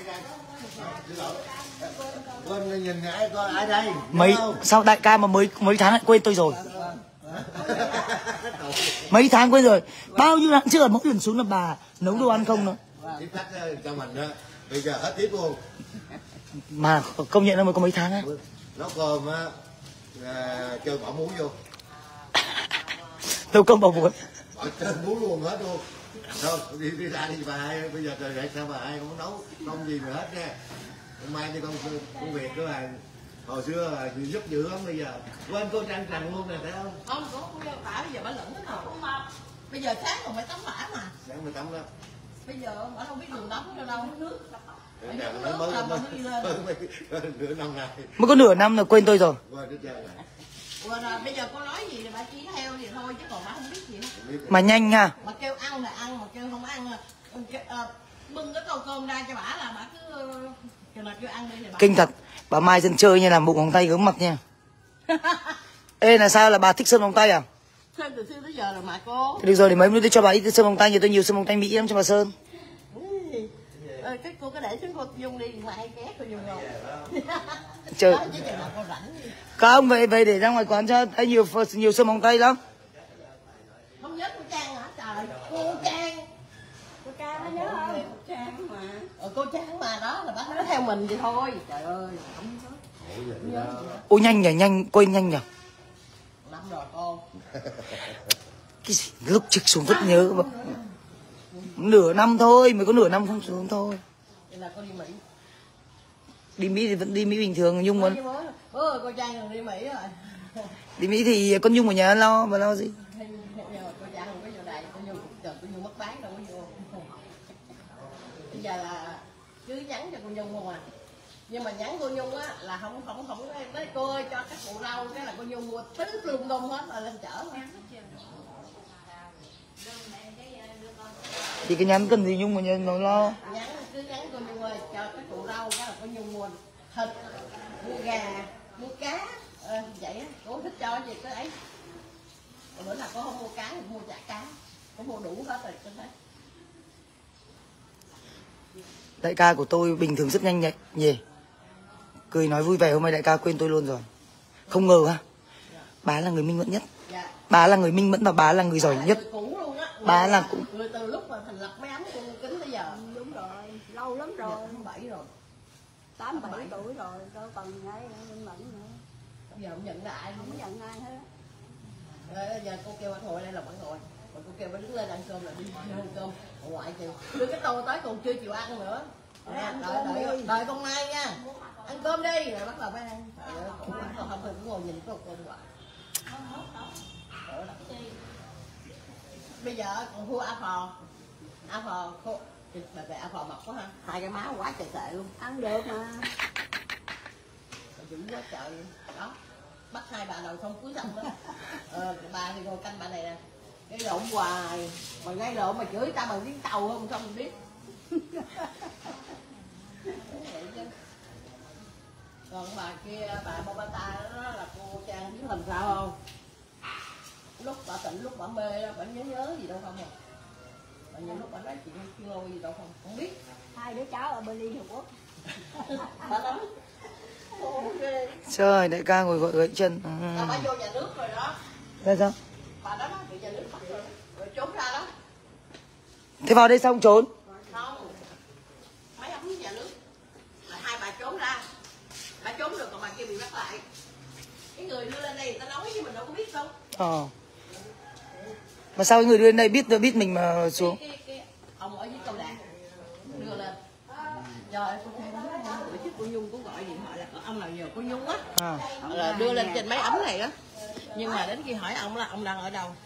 Mấy sao đại ca mà mới mấy tháng lại quên tôi rồi? Mấy tháng quên rồi. Bao nhiêu tháng trước mỗi lần xuống là bà nấu đồ ăn không nữa. Bây giờ hết tiếp luôn. Mà công nhận là mới có mấy tháng á. Nó cơm á, kêu bỏ muối vô. Tôi không bỏ muối. Bỏ trên muối luôn hết luôn. Thôi đi, đi ra đi bà hai, bây giờ trời rét sao bà hai không nấu không gì nữa hết nha. Hôm mai đi công công việc đó là hồi xưa là giúp dữ lắm, bây giờ quên cô Trang Trần luôn nè thấy không? Không, cô không giao bả bây giờ bả lẫn thế nào? Bây giờ sáng còn phải tắm bả mà. Sáng mới tắm đó. Bây giờ bả không biết đường tắm đâu đâu nước. Mới nửa năm này. Mới có nửa năm là quên tôi rồi. Quên hết trơn rồi. Rồi là bây giờ cô nói gì thì bà chỉ theo thì thôi chứ còn bà không biết gì hết. Mà nhanh nha. Mà kêu ăn là ăn, mà kêu không ăn là uh, bưng cái tô cơm ra cho bả là bả cứ kêu là kêu ăn đi thì bà. Kinh thật. Bà Mai dân chơi nha, làm bụng vòng tay gớm mặt nha. Ê là sao, là bà thích sơn vòng tay à? Sơn từ xưa tới giờ rồi mà cô. Được rồi, để mấy tôi cho bà ít sơn vòng tay, nhiều tôi nhiều sơn vòng tay Mỹ lắm cho bà sơn. Ờ, cái cô có để xuống cô Dung đi, ngoài ké cô Dung không? Trời. Chứ chừng nào cô rảnh đi. Không, vậy vậy để ra ngoài quán cho thấy nhiều nhiều sơn vòng tay lắm. Không nhớ cô Trang hả trời? Cô Trang. Cô Trang nó nhớ không? Cô Trang mà. Ờ, cô Trang mà đó là bác nói theo mình vậy thôi. Trời ơi, không nhớ. Ôi nhanh nhỉ, nhanh, quên nhanh nhỉ. Năm rồi cô. Cái gì lúc trực xuống rất nhớ mà. Nửa năm thôi, mới có nửa năm không xuống thôi. Vậy là cô đi Mỹ. Đi Mỹ thì vẫn đi Mỹ bình thường, Nhung vẫn. Ôi, cô Trang còn đi Mỹ rồi. Đi Mỹ thì con Nhung ở nhà lo, mà lo gì. Cô Trang không có vô đây, cô Nhung, trời, cô Nhung mất bán đâu có vô. Bây giờ là cứ nhắn cho cô Nhung không à. Nhưng mà nhắn cô Nhung á là không không không nói cô ơi cho các cụ rau, cái là cô Nhung mua tứ lung tung hết rồi lên chở mà. Thì cái nhắn cần gì Nhung mà nhớ nó lo. Nhắn cứ nhắn cô Nhung ơi cho các cụ rau, cái là cô Nhung mua thịt, mua gà, mua cá, ờ, vậy á, cô thích cho gì cái ấy. Còn bữa nào cô không mua cá thì mua chả cá, cô mua đủ hết rồi cô thấy. Đại ca của tôi bình thường rất nhanh nhạy nhỉ. Cười nói vui vẻ, hôm nay đại ca quên tôi luôn rồi. Không ngờ ha. Bà là người minh mẫn nhất. Dạ. Bà là người minh mẫn và bà là người giỏi nhất. Cũ luôn á. Bà là cũng người từ lúc mà thành lập máy ấm con kính tới giờ. Đúng rồi, lâu lắm rồi. bảy rồi. tám bảy tuổi rồi, đâu còn ấy minh mẫn nữa. Giờ không nhận lại, Không không nhận ai hết. Rồi giờ cô kêu anh ngồi đây là bạn ngồi. Rồi cô kêu bà đứng lên ăn cơm là đi ăn cơm. Ông ngoại kêu đưa cái tô tới còn chưa chịu ăn nữa. Đợi, đợi, đợi, đợi con Mai nha. Ăn cơm đi rồi bắt đầu mới ăn. Trời ơi, con ăn còn không thì cũng ngồi nhìn có cơm hoài. Bây giờ còn thua A Phò. A Phò cô bà về A Phò mập quá ha. Hai cái má quá trời tệ luôn. Ăn được mà. Dữ quá trời. Đó. Bắt hai bà đầu không cuối xong đó. Ờ, bà thì ngồi canh bà này nè. Cái lộn hoài. Mà ngay lộn mà chửi ta bằng tiếng Tàu không xong mình biết. Còn bà kia bà Bobata đó là cô Trang biết làm sao không? Lúc bà tỉnh lúc bà mê đó bà nhớ nhớ gì đâu không à. Bà nhiều lúc bà nói chuyện chuyên ngôi gì đâu không không biết. Hai đứa cháu ở bên Liên Hợp Quốc. Bà lắm. trời, đại ca ngồi gọi gãy chân. Ừ. À, bà vô nhà nước rồi đó. Thế sao? Bà đó nó bị nhà nước bắt rồi rồi trốn ra đó. Thế vào đây xong trốn. Không, máy ấm nhà nước là hai bà trốn ra, bà trốn được còn bà kia bị bắt lại. Cái người đưa lên đây người ta nói chứ mình đâu có biết đâu. Ờ. Mà sao cái người đưa lên đây biết biết mình mà xuống? Cái, cái, cái, ông ở dưới cầu đàn đưa lên. Trời ơi, bữa trước cô Nhung cũng gọi điện thoại là ông nào nhờ cô Nhung á, À. là đưa lên trên máy ấm này á. Nhưng mà đến khi hỏi ông là ông đang ở đâu.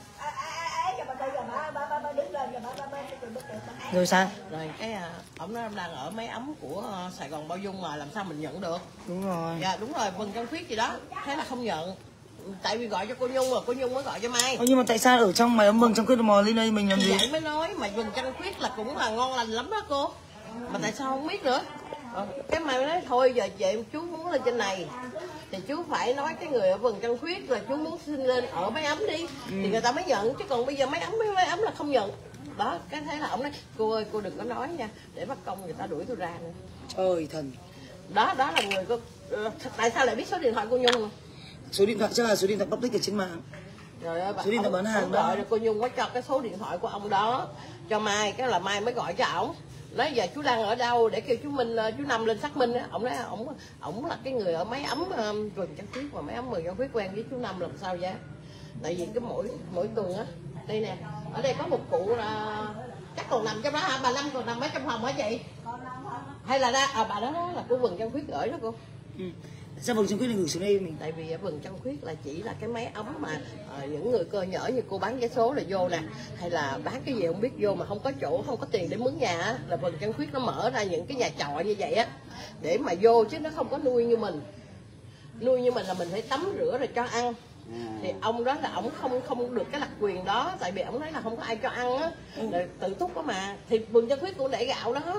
Rồi sao? Rồi cái à, ông nói ông đang ở máy ấm của uh, Sài Gòn Bao Dung mà làm sao mình nhận được. Đúng rồi. Dạ đúng rồi, Vân Trăng Khuyết gì đó. Thế là không nhận. Tại vì gọi cho cô Nhung mà cô Nhung mới gọi cho Mai. Ơ, nhưng mà tại sao ở trong mày ấm Vâng Trăng Khuyết mò lên đây mình làm gì? Vậy mới nói mà Vân Trăng Khuyết là cũng là ngon lành lắm đó cô. Mà tại sao không biết nữa? Ờ, cái Mai mới nói thôi giờ chị chú muốn lên trên này thì chú phải nói cái người ở Vân Trăng Khuyết là chú muốn xin lên ở máy ấm đi. Ừ. Thì người ta mới nhận, chứ còn bây giờ máy ấm máy, máy ấm là không nhận. Đó, cái thế là ông nói cô ơi cô đừng có nói nha, để bắt công người ta đuổi tôi ra nữa. Trời thần. Đó, đó là người cô. Tại sao lại biết số điện thoại cô Nhung rồi? Số điện thoại chắc là số điện thoại public ở trên mạng. Rồi ơi, bà, số điện thoại bán hàng đó. Gọi rồi cô Nhung có cho cái số điện thoại của ông đó cho Mai, cái là Mai mới gọi cho ổng. Nói giờ chú đang ở đâu để kêu chú Minh, chú Năm lên xác minh á. Ổng nói ổng ổng là cái người ở máy ấm Vườn Trăng Khuyết, mà máy ấm Vườn Trăng Khuyết quen với chú Năm làm sao vậy? Tại vì cái mỗi mỗi tuần á, đây nè, ở đây có một cụ là chắc còn nằm trong đó hả? Bà Năm còn nằm ở trong phòng hả chị? Hay là ra à, bà đó, đó là của Vườn Trăng Khuyết gửi đó cô. Ừ. Sao Vườn Trăng Khuyết lại gửi xuống đây mình? Tại vì ở Vườn Trăng Khuyết là chỉ là cái máy ấm mà à, những người cơ nhở như cô bán vé số là vô nè, hay là bán cái gì không biết vô mà không có chỗ, không có tiền để mướn nhà á, là Vườn Trăng Khuyết nó mở ra những cái nhà trọ như vậy á để mà vô, chứ nó không có nuôi như mình. Nuôi như mình là mình phải tắm rửa rồi cho ăn. Thì ông đó là ổng không không được cái đặc quyền đó, tại vì ổng nói là không có ai cho ăn á, rồi tự túc đó mà. Thì Vườn Trăng Khuyết cũng để gạo đó.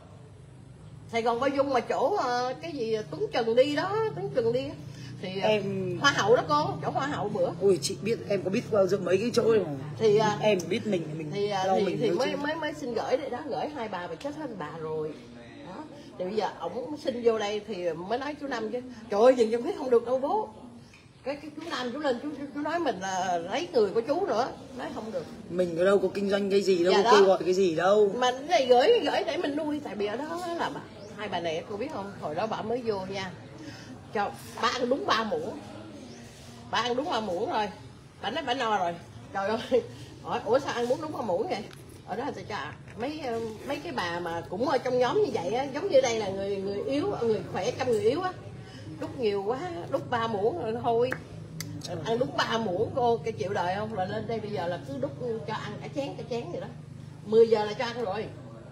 Sài Gòn Bao Dung mà chỗ uh, cái gì Tuấn Trần đi đó, Tuấn Trần đi thì uh, em Hoa Hậu đó cô, chỗ Hoa Hậu bữa. Ôi chị biết, em có biết bao giờ mấy cái chỗ này mà. Thì uh, em biết mình mình thì, uh, lo thì, mình thì mới, chứ. mới mới xin gửi đây đó, gửi hai bà mà chết hết bà rồi. Đó. Thì bây giờ ổng xin vô đây thì mới nói chú Năm chứ. Trời ơi, Vườn Trăng Khuyết không được đâu bố. Cái, cái chú Năm chú lên chú, chú chú nói mình là lấy người của chú nữa, nói không được. Mình ở đâu có kinh doanh cái gì đâu, Dạ có đó. kêu gọi cái gì đâu. Mà cái này gửi gửi để mình nuôi, tại vì ở đó là bà, hai bà này cô biết không, hồi đó bà mới vô nha, cho bà ăn đúng ba muỗng, bà ăn đúng ba muỗng rồi, bà nói bà no rồi. Trời ơi, hỏi ủa sao ăn muốn đúng ba muỗng vậy? Ở đó thì cho mấy mấy cái bà mà cũng ở trong nhóm như vậy á, giống như đây là người người yếu, người khỏe trong người yếu á, đút nhiều quá, đút ba muỗng rồi thôi. Ăn đúng ba muỗng cô, cái chịu đời không? Rồi lên đây bây giờ là cứ đút cho ăn cả chén cả chén vậy đó. mười giờ là cho ăn rồi.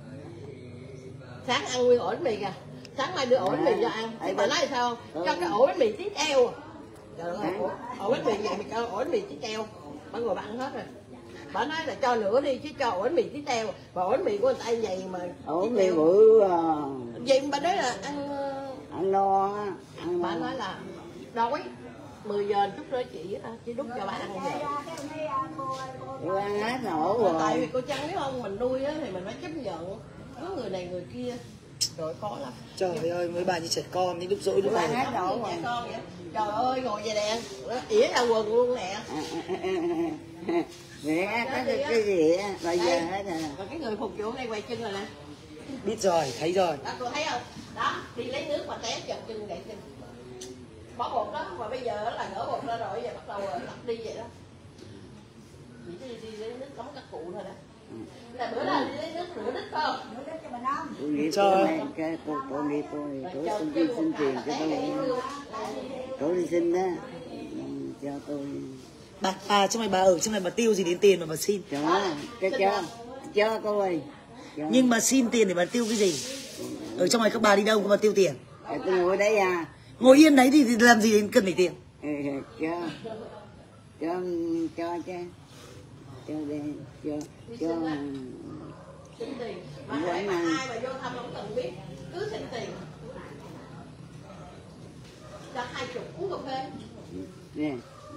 Sáng ăn nguyên ổ bánh mì kìa, sáng mai đưa ổ bánh mì cho ăn. Thì bà nói sao không? Cho cái ổ bánh mì tí teo. Trời ơi, ổ, ổ bánh mì vậy mà cho ổ bánh mì tí teo. Bà ngồi bà ăn hết rồi. Bà nói là cho nữa đi chứ cho ổ bánh mì tí teo. Và ổ bánh mì của người ta vậy mà ổ mì bự à. Vậy bà nói là ăn Ăn no á. Bà nói là đói, mười giờ chút nữa chị chị đút cho bà ăn vậy. Tôi ăn hết nổ rồi. Tại vì cô Trăng biết không, mình nuôi á thì mình phải chấp nhận có người này người kia, rồi khó lắm. Trời ơi, mấy bà như trẻ con đi lúc dỗi lúc Tôi ăn này. hết nổ Trẻ rồi. con vậy. Trời ơi, ngồi về đèn, ỉa ra quần luôn nè. Mẹ có cái, cái gì á, bây giờ hết rồi. Rồi cái người phục vụ này quay chân rồi nè. Biết rồi, thấy rồi. Đó, cô thấy không? Đó, đi lấy nước mà té chật chân gãy chân. Bỏ bột đó, mà bây giờ là gỡ bột ra rồi, giờ bắt đầu tập đi vậy đó. Chỉ đi, đi lấy nước cắm các cụ thôi đó. Là bữa nào đi lấy nước rửa đít không? Rửa đít cho mình không? Tôi nghĩ Trời. tôi này, cái tôi tôi nghĩ tôi tôi tôi đi xin tiền cho tôi. Tôi đi xin đó. Cho tôi. Bà, à trong này bà ở trong này bà tiêu gì đến tiền mà bà xin. Cho cho cho cho cô ơi. Cho. Nhưng mà xin tiền để bà tiêu cái gì? Ở trong này các bà đi đâu các bà tiêu tiền? À, tôi ngồi đây à. Ngồi yên đấy thì, thì làm gì đến cần phải tiền? Ừ, cho cho cho cho cho đây cho cho Xin tiền. Mà Đúng ai mà rồi. ai mà vô thăm không cần biết, cứ xin tiền. Cho hai chục uống cà phê. nè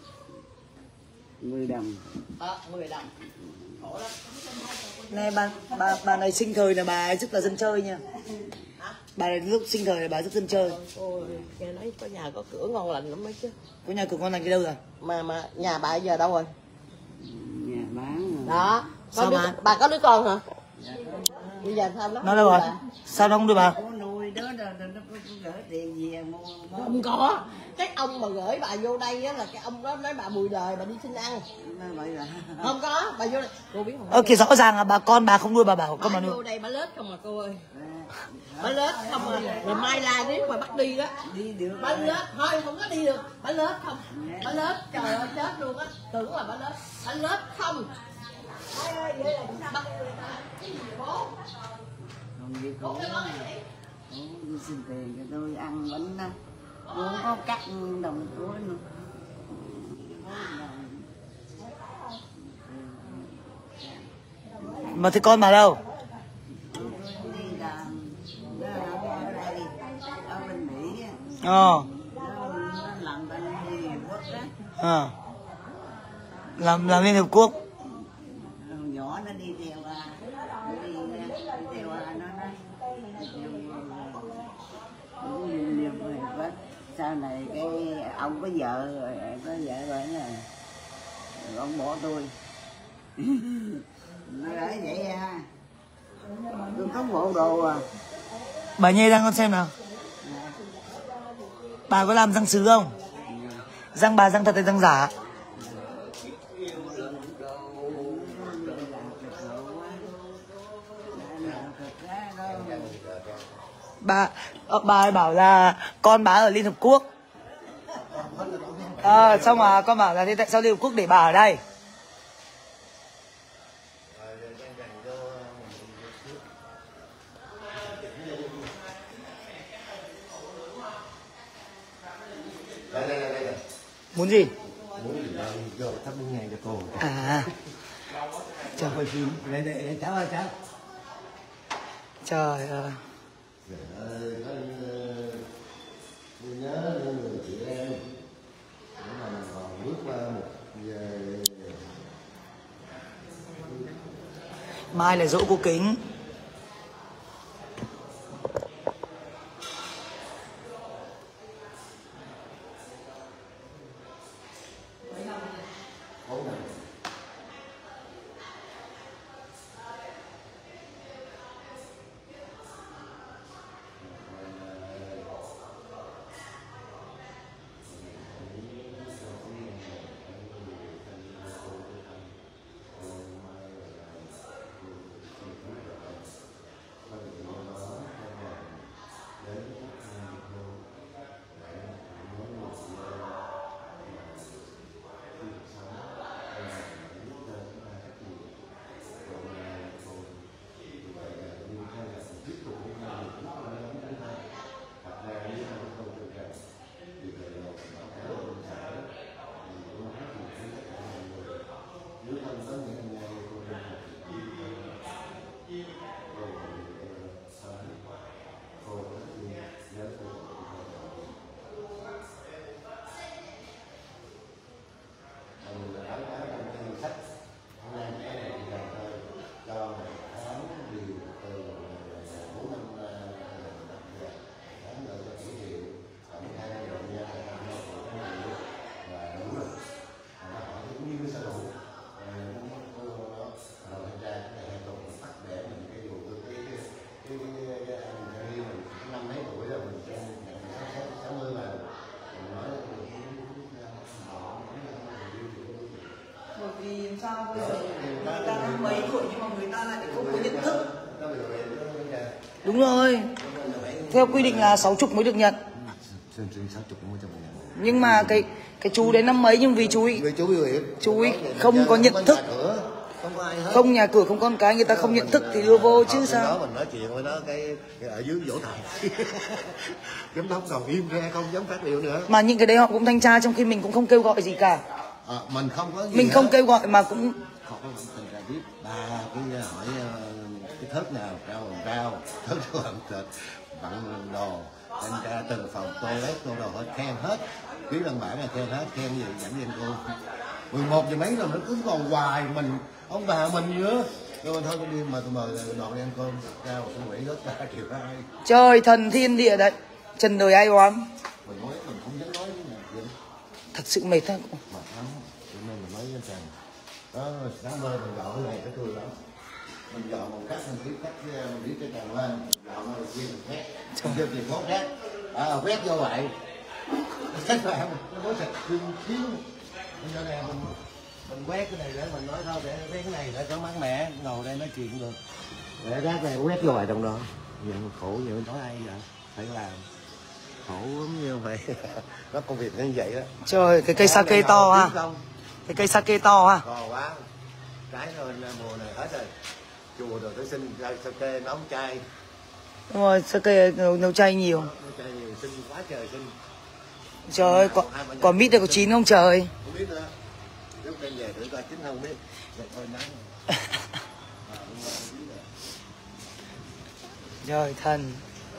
mười đồng. Ờ, mười đồng. Khổ lắm. Này bà, bà, bà này sinh thời là bà ấy rất là dân chơi nha. Hả? Bà này lúc sinh thời là bà rất dân chơi. Ôi, nghe nói có nhà có cửa ngon lành lắm mấy chứ. Có nhà cửa ngon lành cái đâu rồi? Mà mà nhà bà giờ đâu rồi? Nhà bán rồi. Đó. Có Sao đứa, bán? bà có đứa con hả? Bây giờ sao nó Nó đâu rồi? Sao nó không đưa bà? Có nuôi đó rồi nó có gửi tiền gì mua không có. Cái ông mà gửi bà vô đây á là cái ông đó nói bà bùi đời bà đi xin ăn. vậy là Không có, bà vô đây. Cô biết không? Ơ kìa, rõ ràng là bà con bà không nuôi, bà bảo con bà Bà nuôi. vô đây bà lết không à cô ơi. Bà lết không à. Rồi mai lai nếu mà bắt đi đó. đi được. Bà lết thôi không có đi được. Bà lết không. Bà lết trời ơi chết luôn á. Tưởng là bà lết. Bà lết không. Còn gì cũng đi xin tiền cho tôi ăn bánh đó. Tôi không có cắt đồng cuối nữa. Mà thế con bà đâu? Tôi đi làm nó ở đây ở bên Mỹ á. Ờ. Nó, nó làm bên Liên Hiệp Quốc đó. Ờ. Làm làm Liên Hợp Quốc. Nhỏ nó đi theo à, nó đi, đi theo à, nó nó nhiều người quá. Sau này cái ông có vợ rồi, có vợ rồi nè, ông bỏ tôi. Nó nói vậy à, tôi có bộ đồ à. Bà nhê răng con xem nào. Bà có làm răng sứ không? Răng bà răng thật hay răng giả? Bà bà ấy bảo là con bà ở Liên Hợp Quốc. À, xong mà con bảo là thế tại sao Liên Hợp Quốc để bà ở đây? Đây, đây, đây, đây. Muốn gì? Muốn gì đâu, vô thắp hương nhang cho cô. À. Cho quay phim. Đây, đây, đây, cháu ơi, cháu. Trời ơi. Trời ơi, tôi nhớ những người chị em. Để mà mình còn bước qua một về. Mai là dỗ cô Kính. Vì sao bây giờ người ta năm mấy tuổi nhưng mà người ta lại không có nhận thức. Đúng rồi. Theo quy định là sáu chục mới được nhận. Nhưng mà cái cái chú đến năm mấy nhưng vì chú ý, chú ý chú ý không có nhận thức. Không nhà cửa không con cái, người ta không nhận thức thì đưa vô chứ sao. Đó mình nói chuyện với nó cái, cái ở dưới vỗ tay. Giám đốc còn im ra không dám phát biểu nữa. Mà những cái đấy họ cũng thanh tra trong khi mình cũng không kêu gọi gì cả. À, mình không có gì mình không kêu gọi mà cũng không có thành ra biết ba cái hỏi cái thớt nào cao bằng cao, thớt nào bằng thịt, bằng đồ, thanh tra từng phòng toilet tô đồ hết khen hết, ký văn bản là khen hết, khen gì giảm danh cô. mười một giờ mấy rồi nó cứ còn hoài mình ông bà mình nữa. Rồi thôi đi mà tôi mời đoàn đi ăn cơm cao tôi nghĩ hết ba triệu hai. Trời thần thiên địa đấy, trần đời ai oán. Mình nói mình không dám nói cái gì. Thật sự mệt thôi. Mệt lắm, cho nên mình nói với chàng đó sáng mơ mình gọi cái này cái cười lắm. mình dọn một cách mình biết cách mình biết cái càng lên dọn rồi kia mình quét không chưa tiền mốt quét à, quét vô vậy các bạn nó có sạch xuyên xíu cho nên mình mình quét cái này để mình nói thôi để quét cái này để cho mát mẻ ngồi đây nói chuyện cũng được để rác này quét vô vậy trong đó vậy khổ vậy nói ai vậy phải làm khổ lắm như vậy nó công việc như vậy đó. Trời, cái cây sake to ha. Cái cây sake to ha. To quá. Trái rồi mùa này hết rồi. Chùa rồi tới xin sake nấu chai. Đúng rồi, sake nấu, nấu chay nhiều. Nấu chay nhiều, xin quá trời xin. Trời ơi, còn, còn mít này có chín không trời? Không biết nữa. Lúc đem về thử coi chín không biết. Rồi thôi nắng. Trời thần.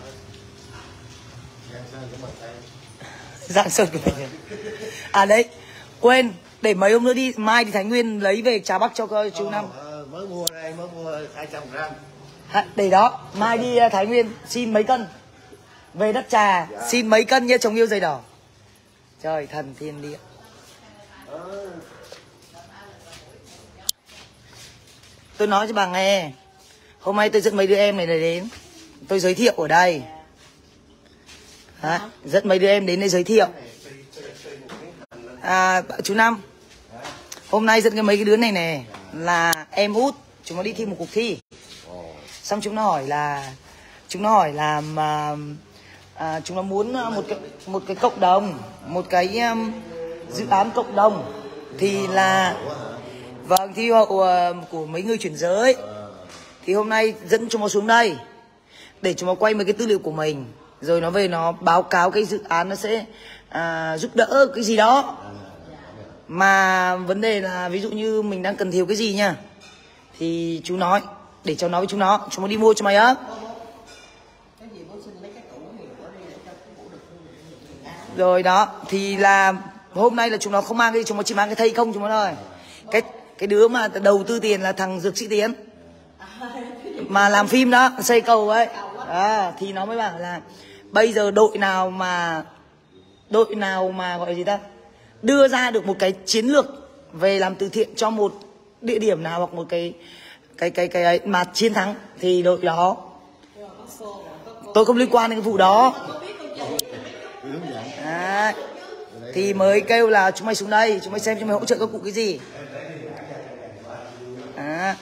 Giang Sơn của mình đây. Giang Sơn của mình. À đấy, quên, để mấy hôm nữa đi, mai đi Thái Nguyên lấy về trà bắc cho chú Năm. Ờ, mới mua đây, mới mua hai trăm gram. À, để đó, mai đi Thái Nguyên xin mấy cân. Về đất trà, dạ. Xin mấy cân nhé, chồng yêu dây đỏ. Trời thần thiên địa. Ờ. Tôi nói cho bà nghe, hôm nay tôi dẫn mấy đứa em này đến, tôi giới thiệu ở đây. Đấy, dẫn mấy đứa em đến đây giới thiệu. À, chú Năm, hôm nay dẫn cái mấy cái đứa này này là em út, chúng nó đi thi một cuộc thi. Xong chúng nó hỏi là chúng nó hỏi là mà à, chúng nó muốn một cái một cái cộng đồng, một cái um, dự án cộng đồng thì là vâng thi hậu uh, của mấy người chuyển giới. Thì hôm nay dẫn chúng nó xuống đây để chúng nó quay mấy cái tư liệu của mình, rồi nó về nó báo cáo cái dự án nó sẽ à, giúp đỡ cái gì đó. Mà vấn đề là ví dụ như mình đang cần thiếu cái gì nha, thì chú nói để cháu nói với chúng nó, chúng nó đi mua cho mày á. Rồi đó, thì là hôm nay là chúng nó không mang cái, chúng nó chỉ mang cái thây không chúng nó thôi. Cái cái đứa mà đầu tư tiền là thằng Dược Sĩ Tiến mà làm phim đó, xây cầu ấy. À, thì nó mới bảo là bây giờ đội nào mà đội nào mà gọi là gì ta, đưa ra được một cái chiến lược về làm từ thiện cho một địa điểm nào hoặc một cái cái cái cái ấy mà chiến thắng thì đội đó. Tôi không liên quan đến cái vụ đó. Đấy. Thì mới kêu là chúng mày xuống đây, chúng mày xem chúng mày hỗ trợ các cụ cái gì. À.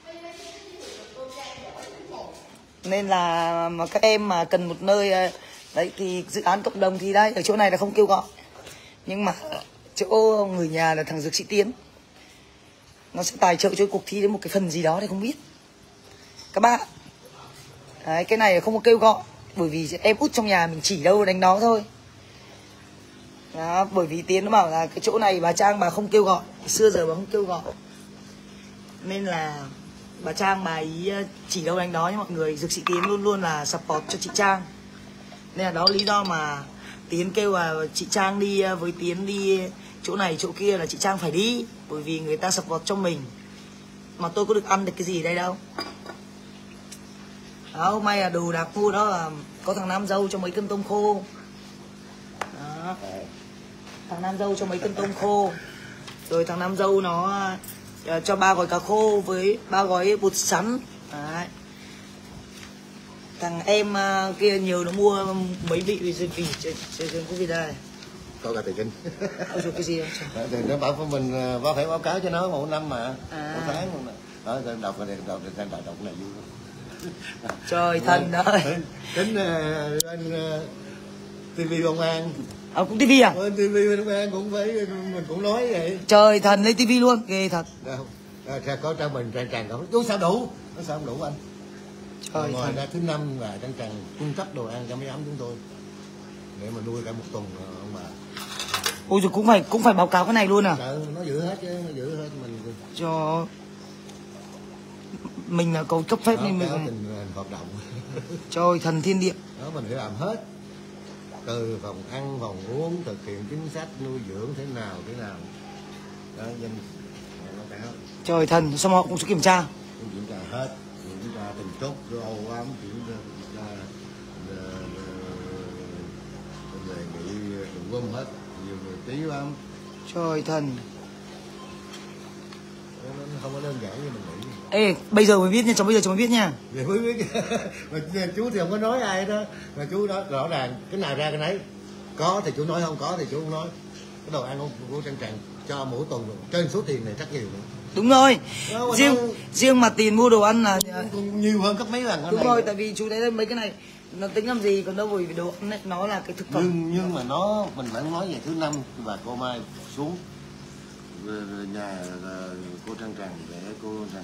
Nên là mà các em mà cần một nơi đấy thì dự án cộng đồng thì đây ở chỗ này là không kêu gọi, nhưng mà chỗ người nhà là thằng Dược Sĩ Tiến nó sẽ tài trợ cho cuộc thi đến một cái phần gì đó thì không biết các bạn. Đấy, cái này không có kêu gọi bởi vì em út trong nhà mình chỉ đâu đánh đó thôi đó, bởi vì Tiến nó bảo là cái chỗ này bà Trang bà không kêu gọi, xưa giờ bà không kêu gọi nên là bà Trang bà ý chỉ đâu đánh đó, nhưng mọi người Dược Sĩ Tiến luôn luôn là support cho chị Trang, nên là đó lý do mà Tiến kêu là chị Trang đi với Tiến đi chỗ này chỗ kia là chị Trang phải đi, bởi vì người ta support cho mình mà tôi có được ăn được cái gì đây đâu. Đó, hôm nay là đồ đạc mua đó là có thằng Nam Dâu cho mấy cân tôm khô đó. Thằng Nam Dâu cho mấy cân tôm khô, rồi thằng Nam Dâu nó uh, cho ba gói cá khô với ba gói bột sắn. Đấy. Thằng em uh, kia nhiều nó mua mấy vị vì vì cái gì đây Có cả tiền kinh. Ôi cái gì không? Thì nó bảo mình có phải báo cáo cho nó một năm mà à. Một tháng luôn. Đó đọc rồi đọc đọc đọc đọc này vui. Trời thần ơi. Tính anh tivi Công an. À, cũng tivi à? Bên tivi Công an cũng phải mình cũng nói vậy. Trời thần lấy tivi luôn, ghê thật. Đâu. À, có cho mình tràn tràn không? Chú sao đủ? Nó sao không đủ anh? Trời ngoài ra thứ năm là tràn tràn cung cấp đồ ăn cho mấy ấm chúng tôi để mà nuôi cả một tuần ông bà. Ôi rồi cũng phải cũng phải báo cáo cái này luôn à? Ừ, nó giữ hết chứ, nó giữ hết mình cho mình là cầu cấp phép đó, nên mình tình hoạt động. Trời thần thiên địa. Đó mình phải làm hết. Từ phòng ăn, phòng uống, thực hiện chính sách nuôi dưỡng thế nào thế nào. Đó dân trời thần, xong họ cũng sẽ kiểm tra. Kiểm tra hết, kiểm tra từng chút, rồi âu ám, kiểm tra đề nghị đừng gom hết, nhiều người tí lắm. Trời thần. Nó không có đơn giản như mình nghĩ. Ê, bây giờ mới biết nha, cháu bây giờ cháu mới biết nha. Vậy mới biết. Mà chú thì không có nói ai đó, mà chú nói rõ ràng cái nào ra cái nấy. Có thì chú nói, không có thì chú không nói. Cái đồ ăn của Trang Tràng cho mỗi tuần trên số tiền này rất nhiều nữa. Đúng rồi. Đó, Riêng nó... riêng mà tiền mua đồ ăn là nhiều hơn gấp mấy lần. Đúng rồi, tại vì chú thấy mấy cái này nó tính làm gì, còn đâu bởi vì đồ ăn ấy, nó là cái thực phẩm. Nhưng nhưng mà nó mình vẫn nói về thứ năm và cô Mai xuống nhà cô Trang Tràng để cô Trang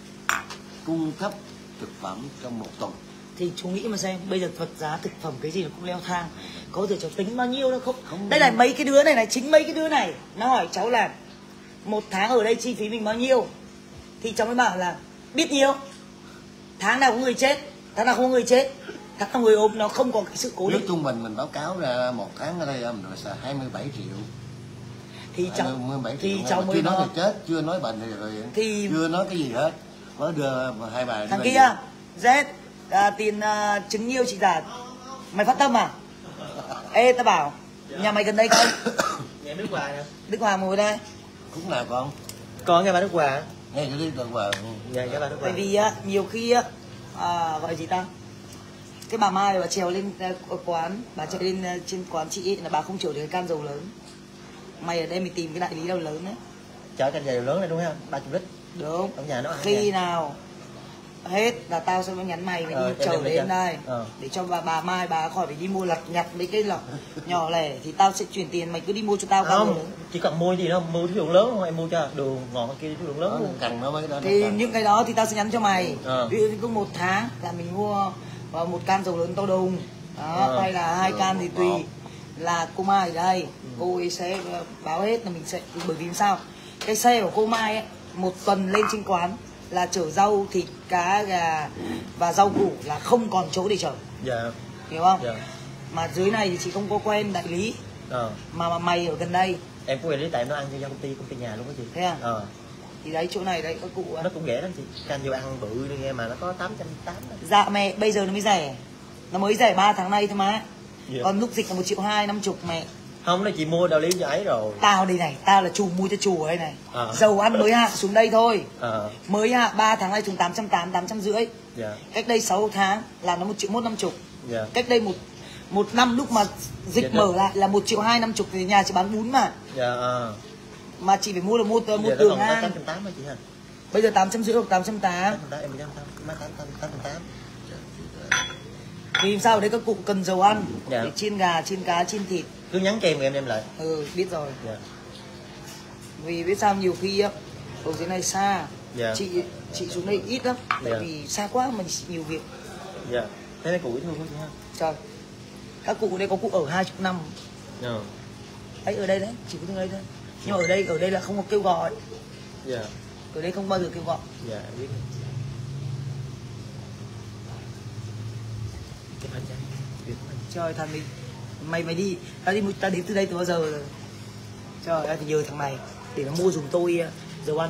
cung cấp thực phẩm trong một tuần. Thì chú nghĩ mà xem, bây giờ vật giá thực phẩm cái gì nó cũng leo thang, có thể cháu tính bao nhiêu đâu không? Không. Đây là mấy cái đứa này này, chính mấy cái đứa này nó hỏi cháu là một tháng ở đây chi phí mình bao nhiêu, thì cháu mới bảo là biết nhiều. Tháng nào có người chết, tháng nào không có người chết, tháng nào người ốm, nó không có cái sự cố Nếu định. trung bình mình báo cáo ra một tháng ở đây là hai mươi bảy triệu. Thì cháu hai mươi bảy thì triệu. cháu mới chưa nói nói về chết, chưa nói bệnh thì rồi thì chưa nói cái gì hết. Mới đưa hai bà thằng kia Z à, tiền à, trứng nhiêu chị giả mày phát tâm à? Ê tao bảo nhà mày gần đây không? Nhà nước Hòa nè. Đức Hòa ngồi đây. cũng nào con Con nghe bà nước Hòa. nghe cái đi được vào Dạ cái bà nước Hòa. Bởi vì á nhiều khi á à, gọi gì ta, cái bà Mai bà trèo lên uh, quán, bà trèo lên uh, trên quán chị ấy, là bà không chở được cái can dầu lớn. Mày ở đây mày tìm cái đại lý đâu lớn đấy. Chở canh dầu lớn này đúng không? ba mươi lít. Đúng. Ở nhà nó ăn Khi nha. nào hết là tao sẽ nhắn mày mày Ờ, đi em chở đem đến cho. đây Ờ. để cho bà bà Mai bà khỏi phải đi mua lặt nhặt mấy cái lọ nhỏ lẻ, thì tao sẽ chuyển tiền, mày cứ đi mua cho tao can dầu Không, lớn. chỉ cần mua gì đâu, mua thứ lượng lớn không, em mua cho đường ngọt kia thứ lượng lớn nó luôn. cần nó mấy đó Thì nó cần. những cái đó thì tao sẽ nhắn cho mày. Ờ. Ví dụ như cứ một tháng là mình mua vào một can dầu lớn to đùng đó, Ờ. hay là hai Được, can thì một tùy. bọc. Là cô Mai ở đây, Ừ. cô ấy sẽ báo hết là mình sẽ, bởi vì sao cái xe của cô Mai ấy, một tuần lên trên quán là chở rau thịt cá gà và rau củ là không còn chỗ để chở, Dạ. hiểu không? Dạ. Mà dưới này thì chị không có quen đại lý, Ờ. mà, mà mày ở gần đây Em có quen lý tại em nó ăn cho công ty công ty nhà luôn á chị. thế à? Ờ. Thì đấy chỗ này đấy các cụ á. Nó cũng rẻ lắm chị. Canh vô ăn bự đi nghe mà nó có tám trăm tám mươi. Dạ mẹ, bây giờ nó mới rẻ, nó mới rẻ ba tháng nay thôi mà. Dạ. Còn lúc dịch là một triệu hai năm chục mẹ. Không, nó chị mua đạo lý cho ấy rồi. Tao đây này, tao là chủ mua cho chủ ở đây này. Ờ. Dầu ăn mới hạ xuống đây thôi. Ờ. Mới hạ ba tháng nay xuống tám trăm tám, tám trăm rưỡi. Dạ. Cách đây sáu tháng là nó một triệu một năm chục. Dạ. Cách đây một một năm lúc mà dịch Dạ, mở dạ. lại là một triệu hai năm chục, thì nhà chỉ bán bún mà. Dạ. Ờ. Mà chị phải mua là mua mua Giờ nó đường còn có ngang. tám trăm tám mươi chị ha. Bây giờ tám trăm rưỡi hoặc tám trăm tám. tám trăm tám em tám trăm tám tám trăm tám. Vì sao đấy các cụ cần dầu ăn Dạ. để chiên gà, chiên cá, chiên thịt. Cứ nhắn cho em rồi em đem lại. Ừ, biết rồi. Dạ. Vì biết sao nhiều khi á ở dưới này xa, Dạ. chị chị xuống đây ít lắm, tại Dạ. vì xa quá mà nhiều việc. Dạ. Thế mấy cụ ít thương quá chị ha. Trời, các cụ ở đây có cụ ở hai chục năm Dạ. ấy, ở đây đấy chỉ có ở đây thôi, nhưng mà ở đây ở đây là không có kêu gọi, Dạ. ở đây không bao giờ kêu gọi. Dạ biết. Cái phần trái. Biết không? Trời thằng mình mày mày đi, tao đi tao đến từ đây từ bao giờ rồi. Trời ơi, thì nhờ thằng này để nó mua dùng tôi uh, dầu ăn.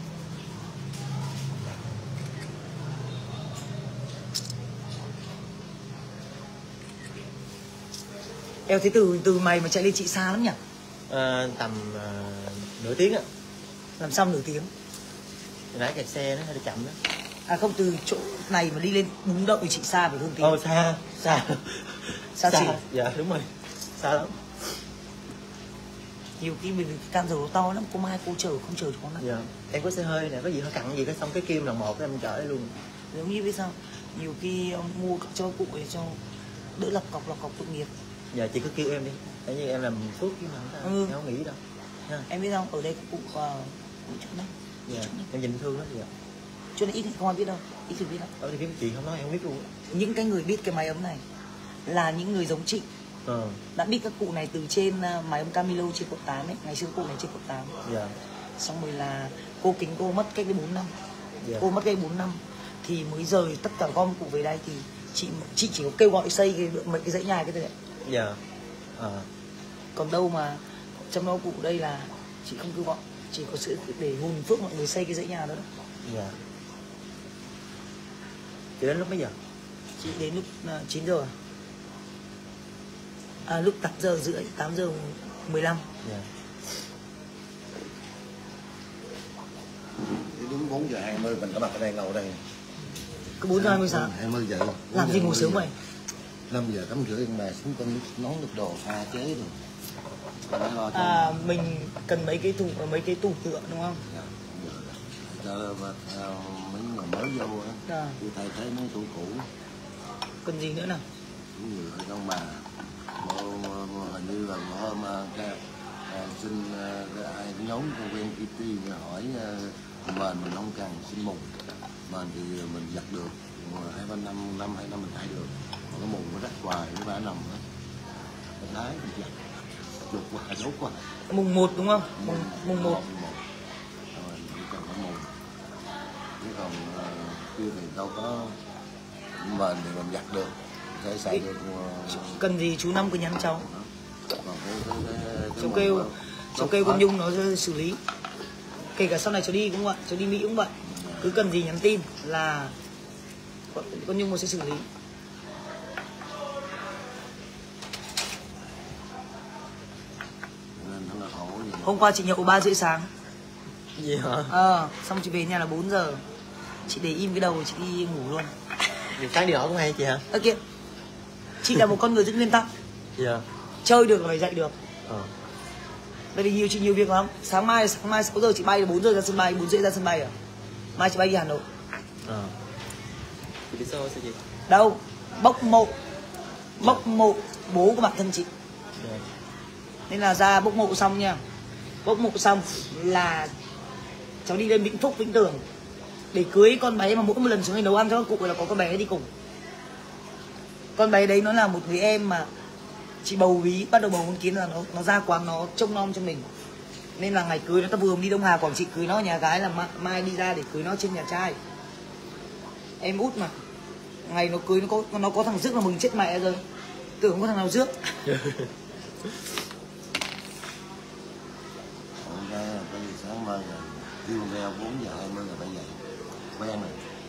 Eo thế từ từ mày mà chạy lên chị xa lắm nhỉ? À, tầm à, nửa tiếng á. Làm sao nửa tiếng? Hồi nãy kẹt xe nó hơi chậm đó. À không, từ chỗ này mà đi lên đúng đậu thì chị xa phải hơn tiếng. Ồ xa, xa. Xa xỉ. Dạ đúng rồi. Xa lắm. Nhiều khi mình can dầu nó to lắm, cô Mai cô chở không chở cho con lắm. Dạ. Em có xe hơi nè, có gì hơi cặn gì cái xong cái kim là một cái em chở đây luôn. Giống như biết sao, nhiều khi ông mua cho cụ để cho đỡ lọc cọc lọc cọc tội nghiệp. Dạ chị cứ kêu em đi. Tại như em làm phước chứ mà không, Ừ. em không nghĩ đâu. Ha. Em biết không, ở đây cụ uh, cụ chỗ này, Dạ. Em nhìn thương lắm dạ. chỗ này ít không ai biết đâu, ít người biết đâu. Ở đây chị không nói em không biết luôn. Những cái người biết cái máy ấm này là những người giống chị, Ờ. đã biết các cụ này từ trên uh, máy ấm Camilo trên quận tám ấy, ngày xưa cụ này trên quận tám. Dạ. Xong rồi là cô Kính cô mất cách đây bốn năm. Dạ. Cô mất cách đây bốn năm thì mới rời tất cả gom cụ về đây, thì chị chị chỉ có kêu gọi xây cái mấy cái dãy nhà cái thôi. Dạ. Ờ. Còn đâu mà trong đó cụ đây là chị không kêu gọi, chỉ có sự để hùn phước mọi người xây cái dãy nhà đó. Dạ. Chị đến lúc mấy giờ? Chị đến lúc uh, chín giờ. À, lúc tám giờ rưỡi, tám giờ mười lăm. Dạ. Đúng bốn giờ hai mươi mình có mặt ở đây, ngồi ở đây. Cứ bốn giờ hai mươi sáng. hai mươi giờ. Làm gì ngủ sớm vậy? năm giờ tắm rửa ông bà xuống con nước nón nước đồ pha chế rồi. À, mình cần mấy cái tủ mấy cái tủ tựa đúng không? Dạ. Giờ mà mấy người mới vô á, Dạ. tôi thay thế mấy tủ cũ. Cần gì nữa nào? Tủ nhựa ông bà. Bộ, hình như là hôm uh, xin uh, ai nhóm con quen pê tê hỏi uh, mền mình không cần xin mùng, mền thì mình giặt được hai ba năm năm hai năm mình thay được, còn cái mùng nó rách hoài nó ba năm nữa mình thái mình giặt được qua dốt qua. Mùng một đúng không? Mùng mùng một. Rồi chỉ cần có mùng, chứ còn uh, kia thì đâu có mền thì mình giặt được, sẽ xài được. Uh, Cần gì chú Năm cứ nhắn cháu. Còn cái, cái, cái, cái Cháu kêu mùng, cháu kêu con Nhung nó xử lý. Kể cả sau này cháu đi cũng vậy, cháu đi Mỹ cũng vậy. Cứ cần gì nhắn tin là con, con Nhung nó sẽ xử lý. nên nó khổ gì. Hôm qua chị nhậu ba rưỡi sáng. Gì hả? Ờ, xong chị về nhà là bốn giờ. Chị để im cái đầu chị đi ngủ luôn. Vì sáng đi hỏi cũng hay chị hả? Ơ kìa, chị là một con người rất nguyên tắc. Dạ. Chơi được là phải dạy được. Ờ. Tại vì nhiều chị nhiều việc lắm. Sáng mai sáng mai sáu giờ chị bay, bốn giờ ra sân bay, bốn rưỡi ra sân bay à? Mai chị bay đi Hà Nội. Ờ. Chị biết sao sao chị? Đâu? Bốc mộ. Bốc mộ bố của bạn thân chị. Dạ. Nên là ra bốc mộ xong nha. Bốc mộ xong là cháu đi lên Vĩnh Phúc, Vĩnh Tường để cưới con bé mà mỗi một lần xuống đây nấu ăn cho các cụ là có con bé đi cùng. Con bé đấy nó là một người em mà chị bầu bí, bắt đầu bầu con kiến là nó nó ra quán nó trông nom cho mình. Nên là ngày cưới nó ta vừa đi Đông Hà Quảng Trị cưới nó ở nhà gái là mai, mai đi ra để cưới nó trên nhà trai. Em út mà. Ngày nó cưới nó có nó có thằng rước là mừng chết mẹ rồi. Tưởng có thằng nào rước. Hôm nay là cái sáng mai là kêu reo bốn giờ hai mươi là phải dậy quen rồi.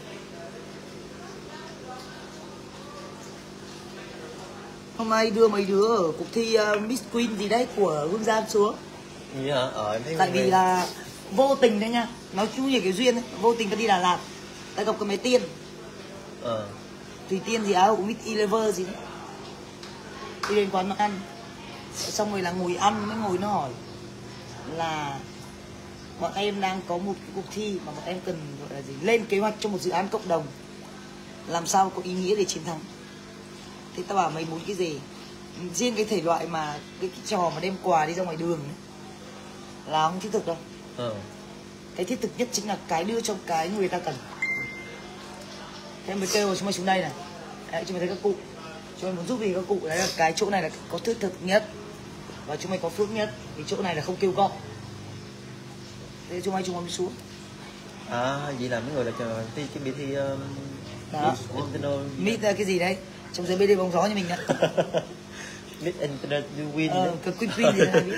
Hôm nay đưa mấy đứa ở cuộc thi uh, Miss Queen gì đấy của Hương Giang xuống. Gì hả? Ờ em thấy. Tại vì là vô tình đấy nha, nó chú nhiều cái duyên ấy. Vô tình ta đi Đà Lạt, ta gặp con bé Tiên. Ờ. Thùy Tiên gì áo cũng Miss Elever gì đấy. Đi đến quán nó ăn, xong rồi là ngồi ăn mới ngồi nó hỏi là bọn em đang có một cái cuộc thi mà bọn em cần gọi là gì lên kế hoạch cho một dự án cộng đồng, làm sao có ý nghĩa để chiến thắng. Thế ta bảo mày muốn cái gì? Riêng cái thể loại mà cái, cái trò mà đem quà đi ra ngoài đường ấy, là không thiết thực đâu. Ờ. Cái thiết thực nhất chính là cái đưa cho cái người ta cần. Thế mới kêu chúng mày xuống đây này. Đấy, chúng mày thấy các cụ, chúng mày muốn giúp gì các cụ, đấy là cái chỗ này là có thiết thực nhất và chúng mày có phước nhất, thì chỗ này là không kêu gọi. Thế chúng mày chúng mày xuống. À vậy là mấy người là chờ thi chuẩn bị thi um, Đó. International. Meet là cái gì đấy? Trong giới bê đê bóng gió như mình ạ. Miss International Win. Ờ, cái Queen Queen gì đấy.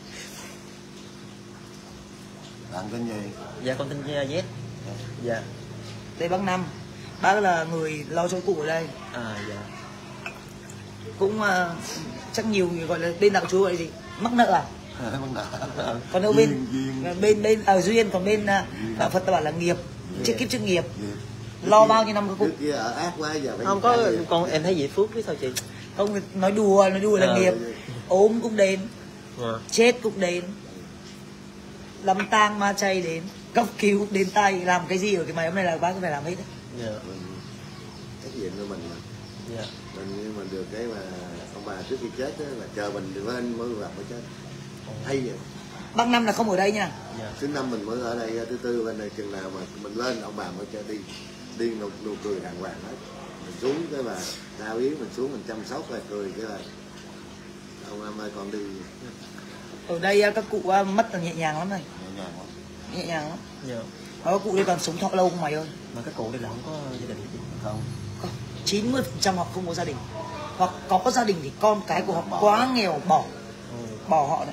Bạn tên gì? Dạ con tên Z. Dạ. Đây bác Năm. Bác là người lo cho cụ ở đây. À dạ. Cũng uh, chắc nhiều người gọi là bên đạo chúa gọi là gì? Mắc nợ à? Vấn đề. Còn đâu bên duyên. bên bên ở à, duyên, còn bên uh, đạo Phật ta bảo là nghiệp, trước kiếp trước nghiệp. Duyên. Lo bao nhiêu năm các cụ? Trước kia ở ác quá giờ phải Không có con em thấy vậy phước biết sao chị? Không, nói đùa, nói đùa là À. nghiệp. Ốm cũng đến, À. chết cũng đến, lâm tang ma chay đến, cấp cứu cũng đến tay. Làm cái gì ở cái máy hôm nay là bác phải làm hết đấy. Dạ. mình trách nhiệm của mình mà. Dạ. Mình mình được cái mà ông bà trước khi chết đó, là chờ mình lên mới gặp mới chết hay vậy. Bác Năm là không ở đây nha. Dạ. Thứ năm mình mới ở đây, thứ tư bên đây, chừng nào mà mình lên ông bà mới cho đi đi nụ, nụ cười đàng hoàng hết. Mình xuống cái mà đau yếu mình xuống mình chăm sóc rồi cười cái là ông năm ơi còn đi Ở đây uh, các cụ uh, mất là nhẹ nhàng lắm này, nhẹ nhàng lắm. nhẹ nhàng lắm. Dạ. Các cụ đây toàn sống thọ lâu không mày ơi. Mà các cụ đây là không có gia đình chị? Không. chín mươi phần trăm họ không có gia đình, hoặc có gia đình thì con cái của họ quá nghèo bỏ Ừ. bỏ họ đấy.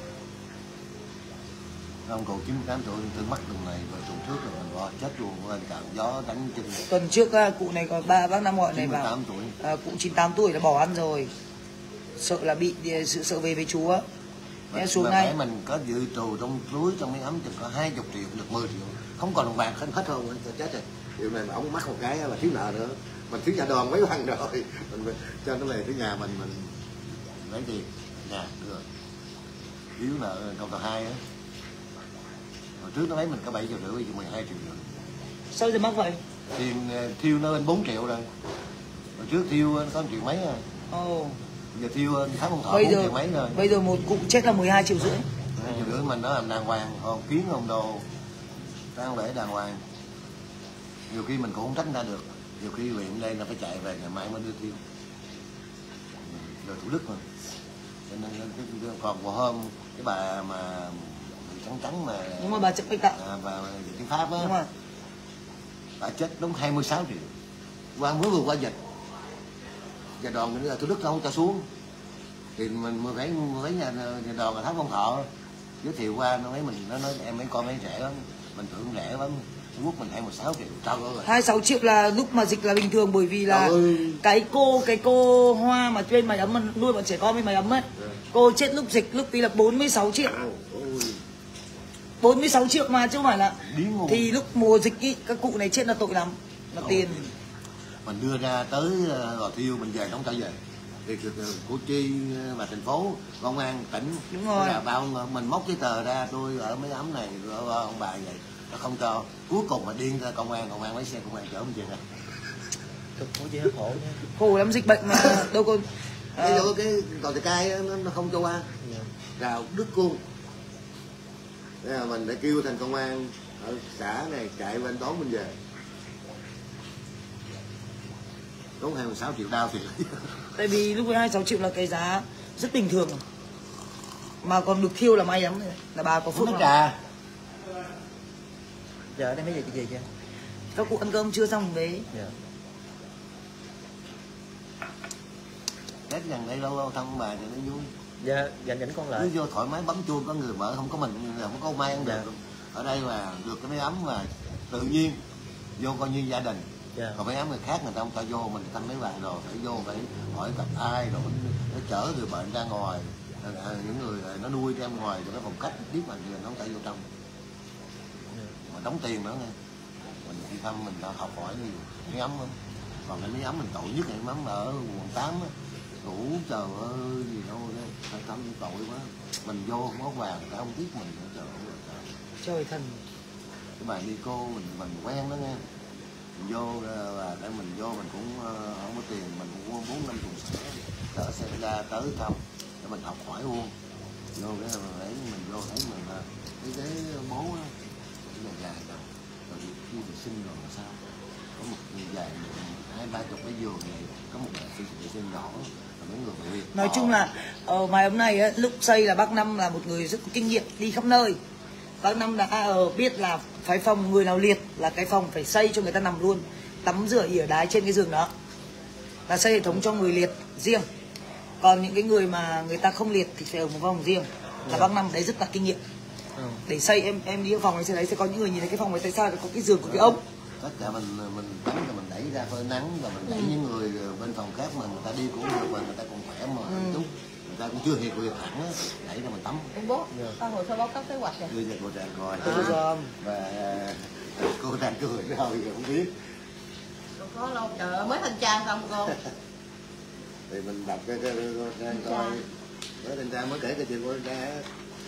Ông cụ chín mươi tám tuổi tôi mắc tuần này rồi tuần trước rồi mình bỏ chết luôn, lên cạn gió đánh chân. Tuần trước uh, cụ này có ba bác Năm gọi này chín mươi vào tám tuổi. uh, cụ chín mươi tám tuổi là bỏ ăn rồi, sợ là bị uh, sự sợ về với Chúa. Em xuống mà ngay. phải mình có dự trù trong túi trong miếng ấm chừng có hai mươi triệu được mười triệu, không còn đồng bạc hết hết không chết rồi. Điều này mà ông mắc một cái là thiếu nợ nữa, mình thiếu nhà đoàn mấy lần rồi, mình cho nó về tới nhà mình mình lấy tiền nhà rồi thiếu nợ câu tờ hai á. Hồi trước nó lấy mình có bảy triệu rưỡi, bây giờ mười hai triệu rưỡi. Sao giờ mắc vậy? Tiền thiêu nó lên bốn triệu rồi. Hồi trước thiêu có một triệu mấy à. Ồ. Giờ thiêu tháng một thọ Bây bốn giờ triệu mấy rồi. bây giờ một cụ chết là mười hai triệu rưỡi. hai triệu rưỡi mình nó làm đàng hoàng, còn kiến hồng đồ tang lễ đàng hoàng. Nhiều khi mình cũng không tránh ra được, nhiều khi huyện đây là phải chạy về ngày mai mới đưa thiêu. Rồi Thủ Đức mà. Cho nên còn một hôm cái bà mà trắng trắng mà Đúng rồi, bà Trần Bạch Tạo. à, bà tiếng Pháp á. Đúng rồi. Bà chết đúng hai mươi sáu triệu. Qua mới vừa qua dịch. Nhà đoàn là Thủ Đức không cho xuống. Thì mình mới thấy thấy nhà, nhà đoàn là Tháp Văn Thọ giới thiệu qua nó thấy mình nó nói em mấy con mấy rẻ lắm, mình tưởng rẻ lắm. Trung Quốc mình hai mươi sáu triệu, trời ơi. hai mươi sáu triệu là lúc mà dịch là bình thường, bởi vì là Trời cái cô cái cô Hoa mà bên mái ấm mà nuôi bọn trẻ con bên mái ấm ấy, cô chết lúc dịch lúc tí là bốn mươi sáu triệu. bốn mươi sáu triệu mà chứ không phải là thì lúc mùa dịch ý, các cụ này chết là tội lắm, là Ồ. tiền. Mình đưa ra tới Gò Thiêu mình về không trở về. Thì Củ Chi và thành phố công an tỉnh Đúng rồi. là bao mình móc cái tờ ra tôi ở mấy ấm này ở ông bà vậy nó không cho, cuối cùng mà điên ra công an công an lấy xe công an chở mình về ra. Cực khổ chứ hết khổ chứ. Khổ lắm, dịch bệnh mà đâu có Cái à, vô cái còn cai nó, nó không cho qua rào Đức Cung. Thế là mình đã kêu thành công an ở xã này chạy bên đón mình về. Tốn hai mươi sáu triệu đau thiệt. tại vì lúc hai mươi sáu triệu là cái giá rất bình thường rồi. Mà còn được thiêu là may lắm này, là bà có phước Nó lắm. trà. Giờ ở đây mấy giờ chị về chưa? Các cụ ăn cơm chưa xong đấy. Dạ. Tết gần đây lâu lâu thăm bà thì nó vui. Dạ, dành dành con lại. Cứ vô thoải mái bấm chuông, có người vợ không có mình, không có may ăn được. Dạ. Ở đây là được cái máy ấm mà tự nhiên vô coi như gia đình. Dạ. Còn mấy ấm người khác người ta không cho vô, mình thăm mấy bạn rồi phải vô phải hỏi gặp ai rồi nó chở người bệnh ra ngoài, à, những người nó nuôi ra ngoài cho cái phòng khách biết mà người nó không cho vô trong mà đóng tiền nữa nghe. Mình đi thăm mình học hỏi nhiều mấy ấm không. Còn cái mấy ấm mình tội nhất là mấy ấm ở quận tám á, ngủ trời ơi gì đâu phải thăm tội quá. Mình vô không có vàng người ta không biết mình nữa, trời ơi trời. Trời thần. Cái bà đi cô mình mình quen đó nghe. Mình vô là để mình vô mình cũng không có tiền, mình cũng bốn năm tuần sữa đỡ xe ra tới thăm để mình học hỏi luôn. Vô cái mình lấy mình vô thấy mình là cái cái bố á cái này dài đâu rồi khi mình sinh rồi là sao có một người dài hai ba chục cái giường này, có một vệ sinh nhỏ và mấy người bị liệt. Nói chung là ở mái ấm này ấy, lúc xây là bác Năm là một người rất có kinh nghiệm đi khắp nơi. Bác Năm đã ờ, biết là phải phòng người nào liệt là cái phòng phải xây cho người ta nằm luôn, tắm rửa ỉa đái trên cái giường đó, là xây hệ thống cho người liệt riêng. Còn những cái người mà người ta không liệt thì phải ở một phòng riêng. Là bác Năm đấy rất là kinh nghiệm. Ừ. Để xây em em đi ở phòng ấy sẽ đấy sẽ có những người nhìn thấy cái phòng này tại sao lại có cái giường của cái ông. Tất cả mình mình đánh rồi mình đẩy ra phơi nắng và mình đẩy Ừ. những người bên phòng khác mà người ta đi cũng được và người ta cũng khỏe mà Ừ. chút người ta cũng chưa hiệt liệt hẳn á, đẩy ra mình tắm Ông bố, tao hồi sao báo cáo kế hoạch rồi. đưa ra cô trang coi Tôi cho ông. và cô đang cười rồi không biết Đâu có lâu, trời ơi, mới thanh tra xong cô. thì mình đọc cái cái cô trang coi mới thanh tra mới kể cái chuyện của thanh tra.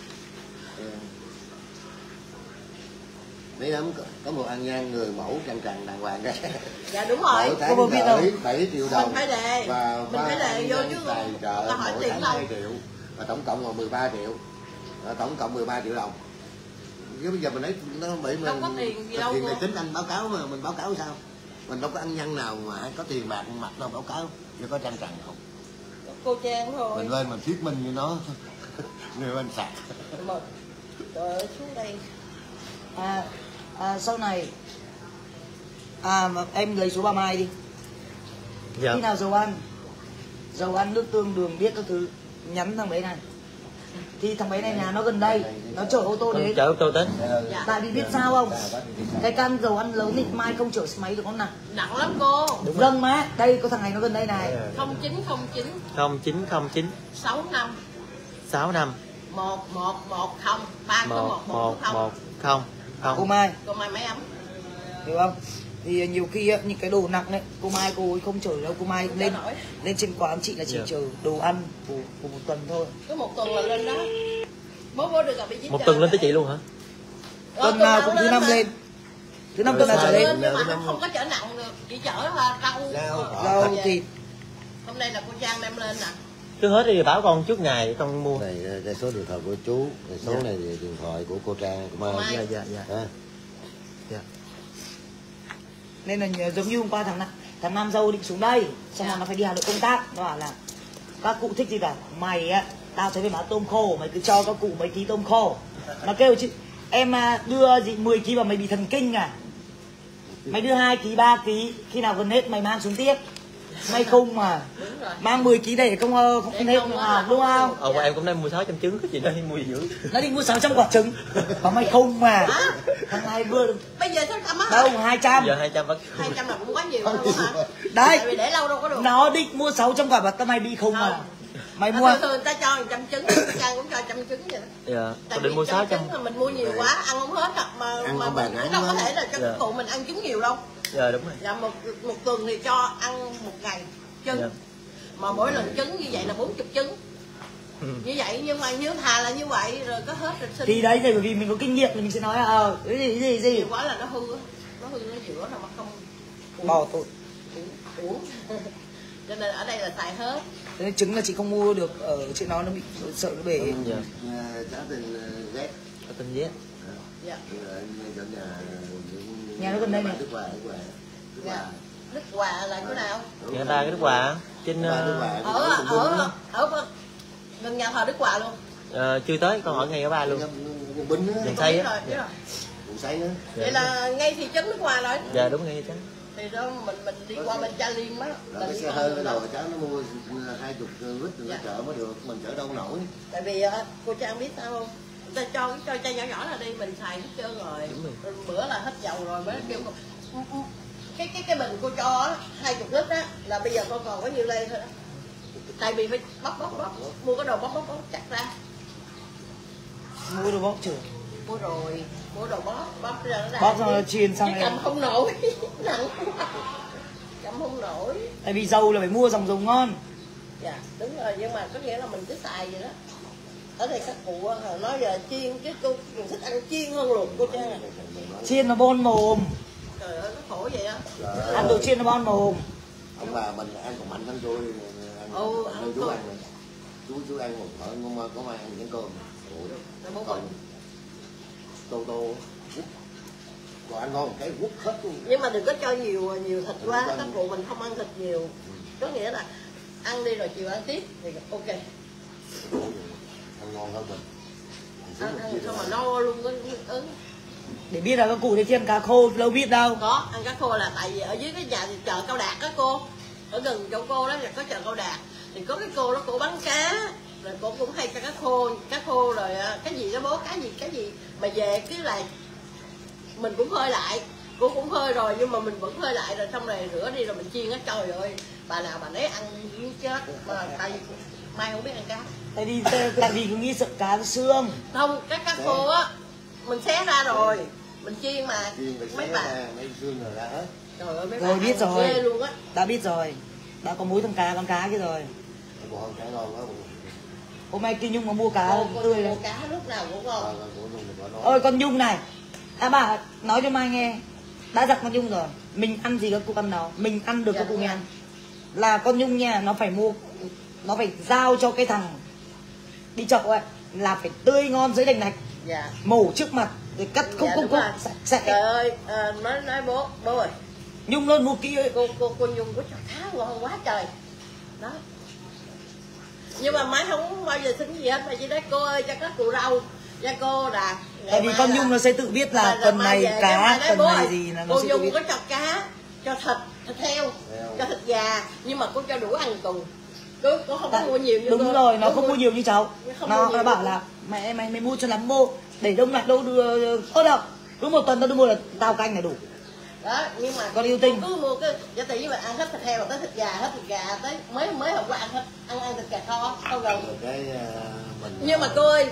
Mấy lắm có một ăn nhan người mẫu trang trần đàng hoàng ra. Dạ đúng rồi. Mỗi Cô tháng có biết đâu. gửi bảy triệu đồng Mình phải đề, và mình phải đề vô chứ tài trợ ta hỏi mỗi tiền tháng đâu. hai triệu và tổng cộng là mười ba triệu. Và tổng cộng mười ba triệu đồng. Chứ bây giờ mình lấy nó bị mình Đâu có tiền gì đâu tiền cô. này tính anh báo cáo mà mình báo cáo sao? Mình đâu có ăn nhân nào mà có tiền bạc mặt đâu báo cáo, chứ có trang trần không. Cô Trang thôi. Mình lên mình thuyết minh như nó người bên sạc. Một. Trời ơi, xuống đây. À, à, sau này à mà em lấy số bà Mai đi. Dạ. Khi nào dầu ăn dầu ăn nước tương đường biết các thứ nhắn thằng bé này thì thằng bé này nhà nó gần đây, nó chở ô tô Con đến. chở ô tô đến. Dạ. Tại vì biết sao không, cái can dầu ăn lớn thì mai không chở máy được không nào. Nặng lắm cô. Gần má, đây có thằng này nó gần đây này. không chín không chín không chín không chín sáu năm sáu năm một một một không ba có một một một một không một không Cô không. Mai cô Mai mấy ấm hiểu không? Thì nhiều khi á, những cái đồ nặng đấy cô Mai cô ấy không chở đâu, cô Mai lên nổi. lên trên quán chị là chỉ Dạ. chở đồ ăn của, của một tuần thôi. có một tuần là lên đó bố bố được gặp bị Một tuần lên tới chị luôn hả? Tuần nào cũng thứ năm mà. lên, thứ năm Rồi tuần nào trở sao? lên. nhưng mà nó không có chở nặng được, chỉ chở là rau Rau, Rau Về. thịt. hôm nay là cô Trang đem lên nè. Cứ hết đi báo con trước ngày con mua. này đây số điện thoại của chú, này số Dạ. này thì điện thoại của cô Trang, của Mai. Mai. Dạ dạ dạ. Ha. Dạ. Nên là nhờ- giống như hôm qua thằng Nam, thằng Nam dâu định xuống đây, xong Dạ. rồi nó phải đi Hà Nội công tác, nó bảo là các cụ thích gì cả, mày á, tao thấy phải bán tôm khô, mày cứ cho các cụ mấy ký tôm khô. Nó kêu chứ em à, đưa gì mười ký vào mày bị thần kinh à? Mày đưa hai ký, ba ký, khi nào gần hết mày mang xuống tiếp. Mày không mà Đúng rồi. mang mười ký để không ờ, không Để hết không, à, ờ, đúng không? Ờ em cũng đang mua sáu trăm trứng, cái chị đó đi mua gì dữ. Nó đi mua sáu trăm quả trứng, mà mày không mà. Hả? Thằng này vừa Bây giờ sao trăm á? đâu hai trăm. Giờ hai trăm vẫn. hai trăm là cũng quá nhiều rồi hả? Đấy. Tại vì để lâu đâu có được. Nó định mua sáu trăm quả mà tao mày bị không mà. Không. Mày Nó mua thường thường người ta cho một trăm trứng, cô Trang cũng cho trăm trứng vậy đó. Dạ. Tại Tôi định vì mua sáu trăm. trứng là mình mua nhiều quá ăn không hết à, mà Ăn mà không mình bàn ăn đâu có lắm. thể là cho Dạ. các cụ mình ăn trứng nhiều đâu. Dạ đúng rồi. Là một một tuần thì cho ăn một ngày trứng. Dạ. Mà mỗi lần trứng như vậy là bốn mươi trứng. Ừ. Như vậy nhưng mà như thà là như vậy rồi có hết rồi sinh. thì đấy thì bởi vì mình có kinh nghiệm thì mình sẽ nói là ờ cái gì cái gì cái gì Nhiều quá là nó hư á. Nó hư nó giữa rồi mà không bỏ tội. uống. Cho nên ở đây là xài hết. Thế nên trứng là chị không mua được ở trên nó nó bị sợ nó bể. Dạ. Nhà cháu tên Z. Có tên Z. Dạ. Ở nhà Nhà nó gần đây này. Đức Hòa, Đức Hòa. Đức Dạ. Hòa. Đức Hòa là chỗ nào? Người ta cái Đức Hòa trên Đức Hòa, Đức ờ, Hòa. Ở ở ở, ở gần nhà thờ Đức Hòa luôn. ờ, chưa tới, con ở ngay ở ba luôn. Quận Binh á. Dạ. Biết Xây á. rồi, biết rồi. Quận Xây nữa. Vậy là ngay thị trấn Đức Hòa rồi. Dạ đúng ngay chứ. Thì đó mình mình đi qua bên Cha Liêm á. Rồi là cái đi xe qua hơi đường cái đó. đầu cháu nó mua hai chục lít rồi nó Dạ. chở mới được, mình chở đâu nổi. Tại vì á, cô Trang biết sao không? Người ta cho cái cho chai nhỏ nhỏ là đi mình xài hết trơn rồi. Đúng rồi. Rồi bữa là hết dầu rồi mới kêu cô- cái cái cái bình cô cho á hai chục lít á là bây giờ con còn có nhiêu đây thôi đó. Tại vì phải bóc bóc bóc mua cái đồ bóc bóc bóc chặt ra. Mua đồ bóc chửa. Mua rồi mua đồ bóc bóc ra nó ra. Bóc xong rồi chiên xong Chứ rồi. cầm không nổi nặng quá. Cầm không nổi. Tại vì dầu là phải mua dòng dầu ngon. Dạ đúng rồi, nhưng mà có nghĩa là mình cứ xài vậy đó. Ở đây các cụ á, nói giờ chiên cái cô mình thích ăn chiên hơn luộc cô Trang à. Chiên nó bon mồm. Trời ơi nó khổ vậy á. Ăn đồ chiên nó bon mồm. Ông bà mình ăn còn mạnh hơn tôi, ăn Ừ, mạnh ăn hơn chú thôi. ăn rồi. Chú chú ăn một thợ ngon có mai ăn chén cơm. Ủa, Nó bố còn bệnh. tô tô quất. Còn ăn ngon cái quất hết luôn. Nhưng mà đừng có cho nhiều nhiều thịt quá, Đừng có các ăn. cụ mình không ăn thịt nhiều. Có nghĩa là ăn đi rồi chiều ăn tiếp thì ok. Ăn ngon hơn mình. Ăn, ăn xong mà no luôn có ứng. Để biết là các cụ đi chiên cá khô đâu biết đâu. Có ăn cá khô là tại vì ở dưới cái nhà thì chợ Cao Đạt đó cô. Ở gần chỗ cô đó là có chợ Cao Đạt. Thì có cái cô đó cô bán cá. Rồi cô cũng hay cho cá khô, cá khô rồi à, cái gì đó bố, cá gì, cái gì. Mà về cứ là mình cũng phơi lại. Cô cũng phơi rồi nhưng mà mình vẫn phơi lại rồi xong rồi rửa đi rồi mình chiên á. Trời ơi, bà nào bà nấy ăn muốn chết. Mà tại vì Mai không biết ăn cá. Tại vì tại vì cứ nghĩ sợ cá xương. Không, cái cá khô á mình xé ra rồi mình chiên mà Chiên phải mấy xé bà ra, mấy xương rồi ra hết. trời ơi mấy Rồi bà biết ăn rồi. ghê luôn á. Đã biết rồi. Đã có mối thằng cá con cá kia rồi. Còn hơn cái ngon quá. Hôm nay Kinh Nhung mà mua cá Cô, cô, tươi cô đấy. cá lúc nào cũng ngon. Ờ, của Nhung thì có nói. Ôi con Nhung này. À bà nói cho Mai nghe. Đã dặn con Nhung rồi. Mình ăn gì các cụ ăn đó. Mình ăn được Dạ, các cụ đúng mình rồi. ăn. Là con Nhung nha, nó phải mua, nó phải giao cho cái thằng đi chợ ấy là phải tươi ngon dưới đành nạch, Dạ. mổ trước mặt rồi cắt khúc Dạ, khúc đúng khúc rồi. sạch sẽ. Trời ơi à, nói nói bố bố ơi Nhung luôn mua kỹ ấy. cô cô cô Nhung có cho cá ngon quá trời đó. Nhưng mà má không bao giờ xin gì hết mà chỉ nói cô ơi cho các cụ rau cho cô là Tại vì con Nhung nó sẽ tự biết là tuần này cá, tuần này gì là nó cô sẽ tự Nhung biết. có cho cá cho thịt thịt heo cho thịt gà nhưng mà cô cho đủ ăn tuần cô, cô không có mua nhiều như Đúng cô. rồi, nó Cô không mua- mua nhiều như cháu. không Nó mua nhiều nó bảo như là mẹ mày mày mua cho lắm mô để đông lạnh đâu đưa ơ đâu. Cứ một tuần tao đưa mua là tao canh là đủ. đó nhưng mà Con yêu tinh. cô cứ mua cái giả tỷ như mà ăn hết thịt heo tới thịt gà hết thịt gà tới mới mới hôm qua ăn hết ăn ăn thịt gà kho không gần. Rồi cái ờ, mình Nhưng mà cô ơi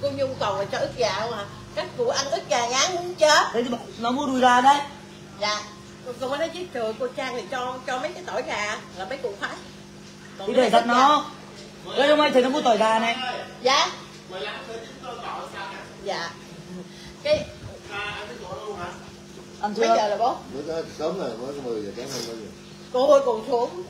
cô Nhung còn là cho ức gà mà các cụ ăn ức gà ngán muốn chết. Thế thì bảo- nó mua đùi gà đấy. Dạ cô, cô mới nói chứ trời cô Trang thì cho cho mấy cái tỏi gà là mấy cụ phát. Còn Thì cái để này dặn ức nó. Đây không ai thấy nó mua tỏi gà này. gà. Dạ dạ cái Ăn bây chưa? giờ là bố Bữa đó sớm rồi, mới có mười giờ kém hơn bao giờ. cô ơi còn xuống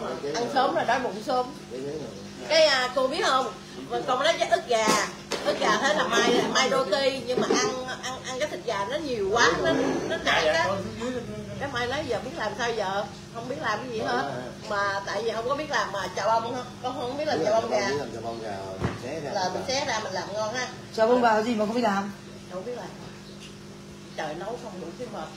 ăn sớm là đói bụng sớm. Cái giấy này. Cái à, cô biết không mà còn nói cái ức gà ức gà thế là mai mai roti nhưng mà ăn ăn ăn cái thịt gà nó nhiều quá nó nó nặng á. Cái mai lấy giờ biết làm sao giờ không biết làm cái gì hết mà tại vì không có biết làm mà chà bông không con không biết làm chà bông gà Biết làm chà bông gà rồi, mình xé ra. là mình xé ra mình làm ngon ha. Chào bông vào gì mà không biết làm. Không biết làm trời nấu không đủ cái mệt.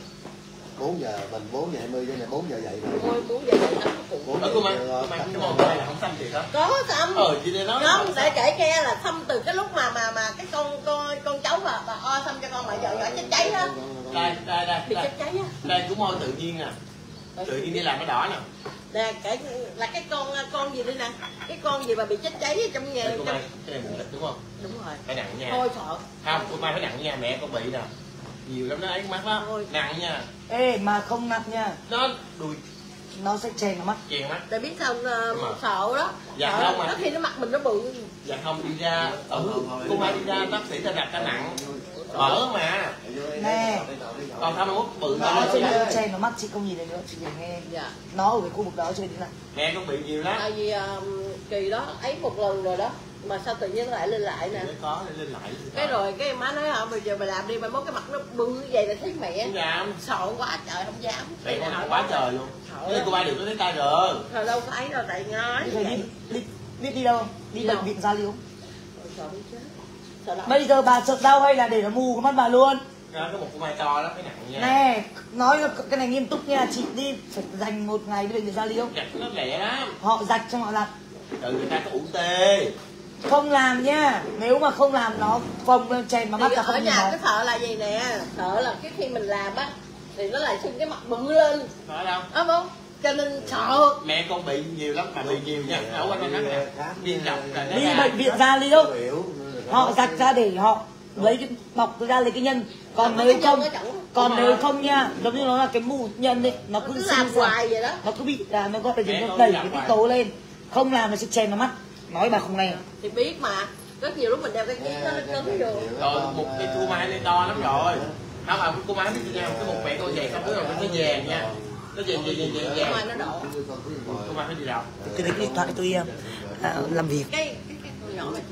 bốn giờ mình bốn giờ hai mươi cho này bốn giờ dậy rồi. Ôi muốn về đây nấu cũng bốn Ở giờ cô Mai, rồi, cô Mai, tắt cái cái món nồi. này là không xăm thiệt hả? có xăm Ờ, chị đây nói. không để kể nghe là xăm từ cái lúc mà mà mà cái con con con cháu bà bà o xăm cho con mà vợ nhỏ chết cháy đó Đây, đây, đây, bị đây. chết cháy á. Đây của môi tự nhiên nè. Tự nhiên đi làm nó đỏ nè. Nè cái là cái con con gì đây nè cái con gì mà bị chết cháy ở trong nhà Đây cô trong... Mai, cái này mụn thịt đúng không? đúng rồi Phải nặng nha. thôi sợ Không, cô Mai phải nặng nha, mẹ con bị nè. Nhiều lắm nó ấy mắt đó. Thôi. Nặng nha. Ê mà không nặng nha. Nó đùi Nó sẽ chèn vào mắt. chèn mắt. để biết sao uh, mà. sợ đó Dạ sợ không mà. nó khi nó mặt mình nó bự Dạ không đi ra ở cô Mai đi ra bác sĩ ta đặt ta nặng. Mở mà. Nè, Còn không mốt bự nó ra sẽ nó chèn vào mắt, chị không nhìn thấy nữa, chị chỉ nghe. dạ Nó ở cái khu vực đó chơi thế này. mẹ con bị nhiều lắm. tại vì uh, kỳ đó ấy một lần rồi đó mà sao tự nhiên nó lại lên lại nè Để có để lên lại. cái rồi cái má nói hả bây giờ mày làm đi mày mốt cái mặt nó bự như vậy là thấy mẹ Không dám. sợ quá trời không dám Mẹ Cái con nào nặng quá đó. trời luôn. Sợ Thế lắm. cô Mai được nó thấy tay rồi. Rồi đâu có ấy đâu tại nói Bây giờ đi, đi, biết đi đâu không? Đi Đi bệnh đâu? viện Gia Liễu. sợ đi chết sợ lắm Bây giờ bà sợ đau hay là để nó mù cái mắt bà luôn? Có một cô Mai to đó, cái nặng nha. Nè, nói là cái này nghiêm túc nha, chị đi phải dành một ngày đi bệnh viện Gia Liễu. Gạch nó lẻ lắm. Họ rạch cho họ lặt. Từ người ta có ủ tê. Không làm nha, nếu mà không làm nó phồng lên chèn vào mắt thì là ở không nhìn nhà thấy. cái sợ là gì nè sợ là cái khi mình làm á thì nó lại sưng cái mặt bự lên Phải không? đúng không cho nên sợ Mẹ con bị nhiều lắm, mà bị nhiều nha. Ở quanh con mắt nè. Viêm độc rồi nó Đi ra. bệnh viện Gia Liễu, Hiểu. họ rạch ra để họ lấy cái bọc ra lấy cái nhân. Còn Mà nếu cái nhân không, nó chẳng- còn nếu không nha, giống như nó là cái mù nhân ấy, nó cứ cứ sinh làm ra. hoài vậy đó Nó cứ bị à, nó gọi là gì, Mẹ nó con đẩy đi cái làm tích hoài. tố lên. Không làm nó sẽ chèn vào mắt. Nói bà không nghe. thì biết mà rất nhiều lúc mình đeo cái chiếc nó nó cứng vô Rồi một cái cô Mai này to lắm rồi. Không mà cô Mai biết nha, cái một mẹ con vàng không biết rồi nó vàng nha. Nó vàng vàng vàng vàng nhưng mà vàng. nó đổ Cô Mai phải đi đâu? Tôi lấy cái điện thoại tôi à, làm việc. cái cái, cái con nhỏ mà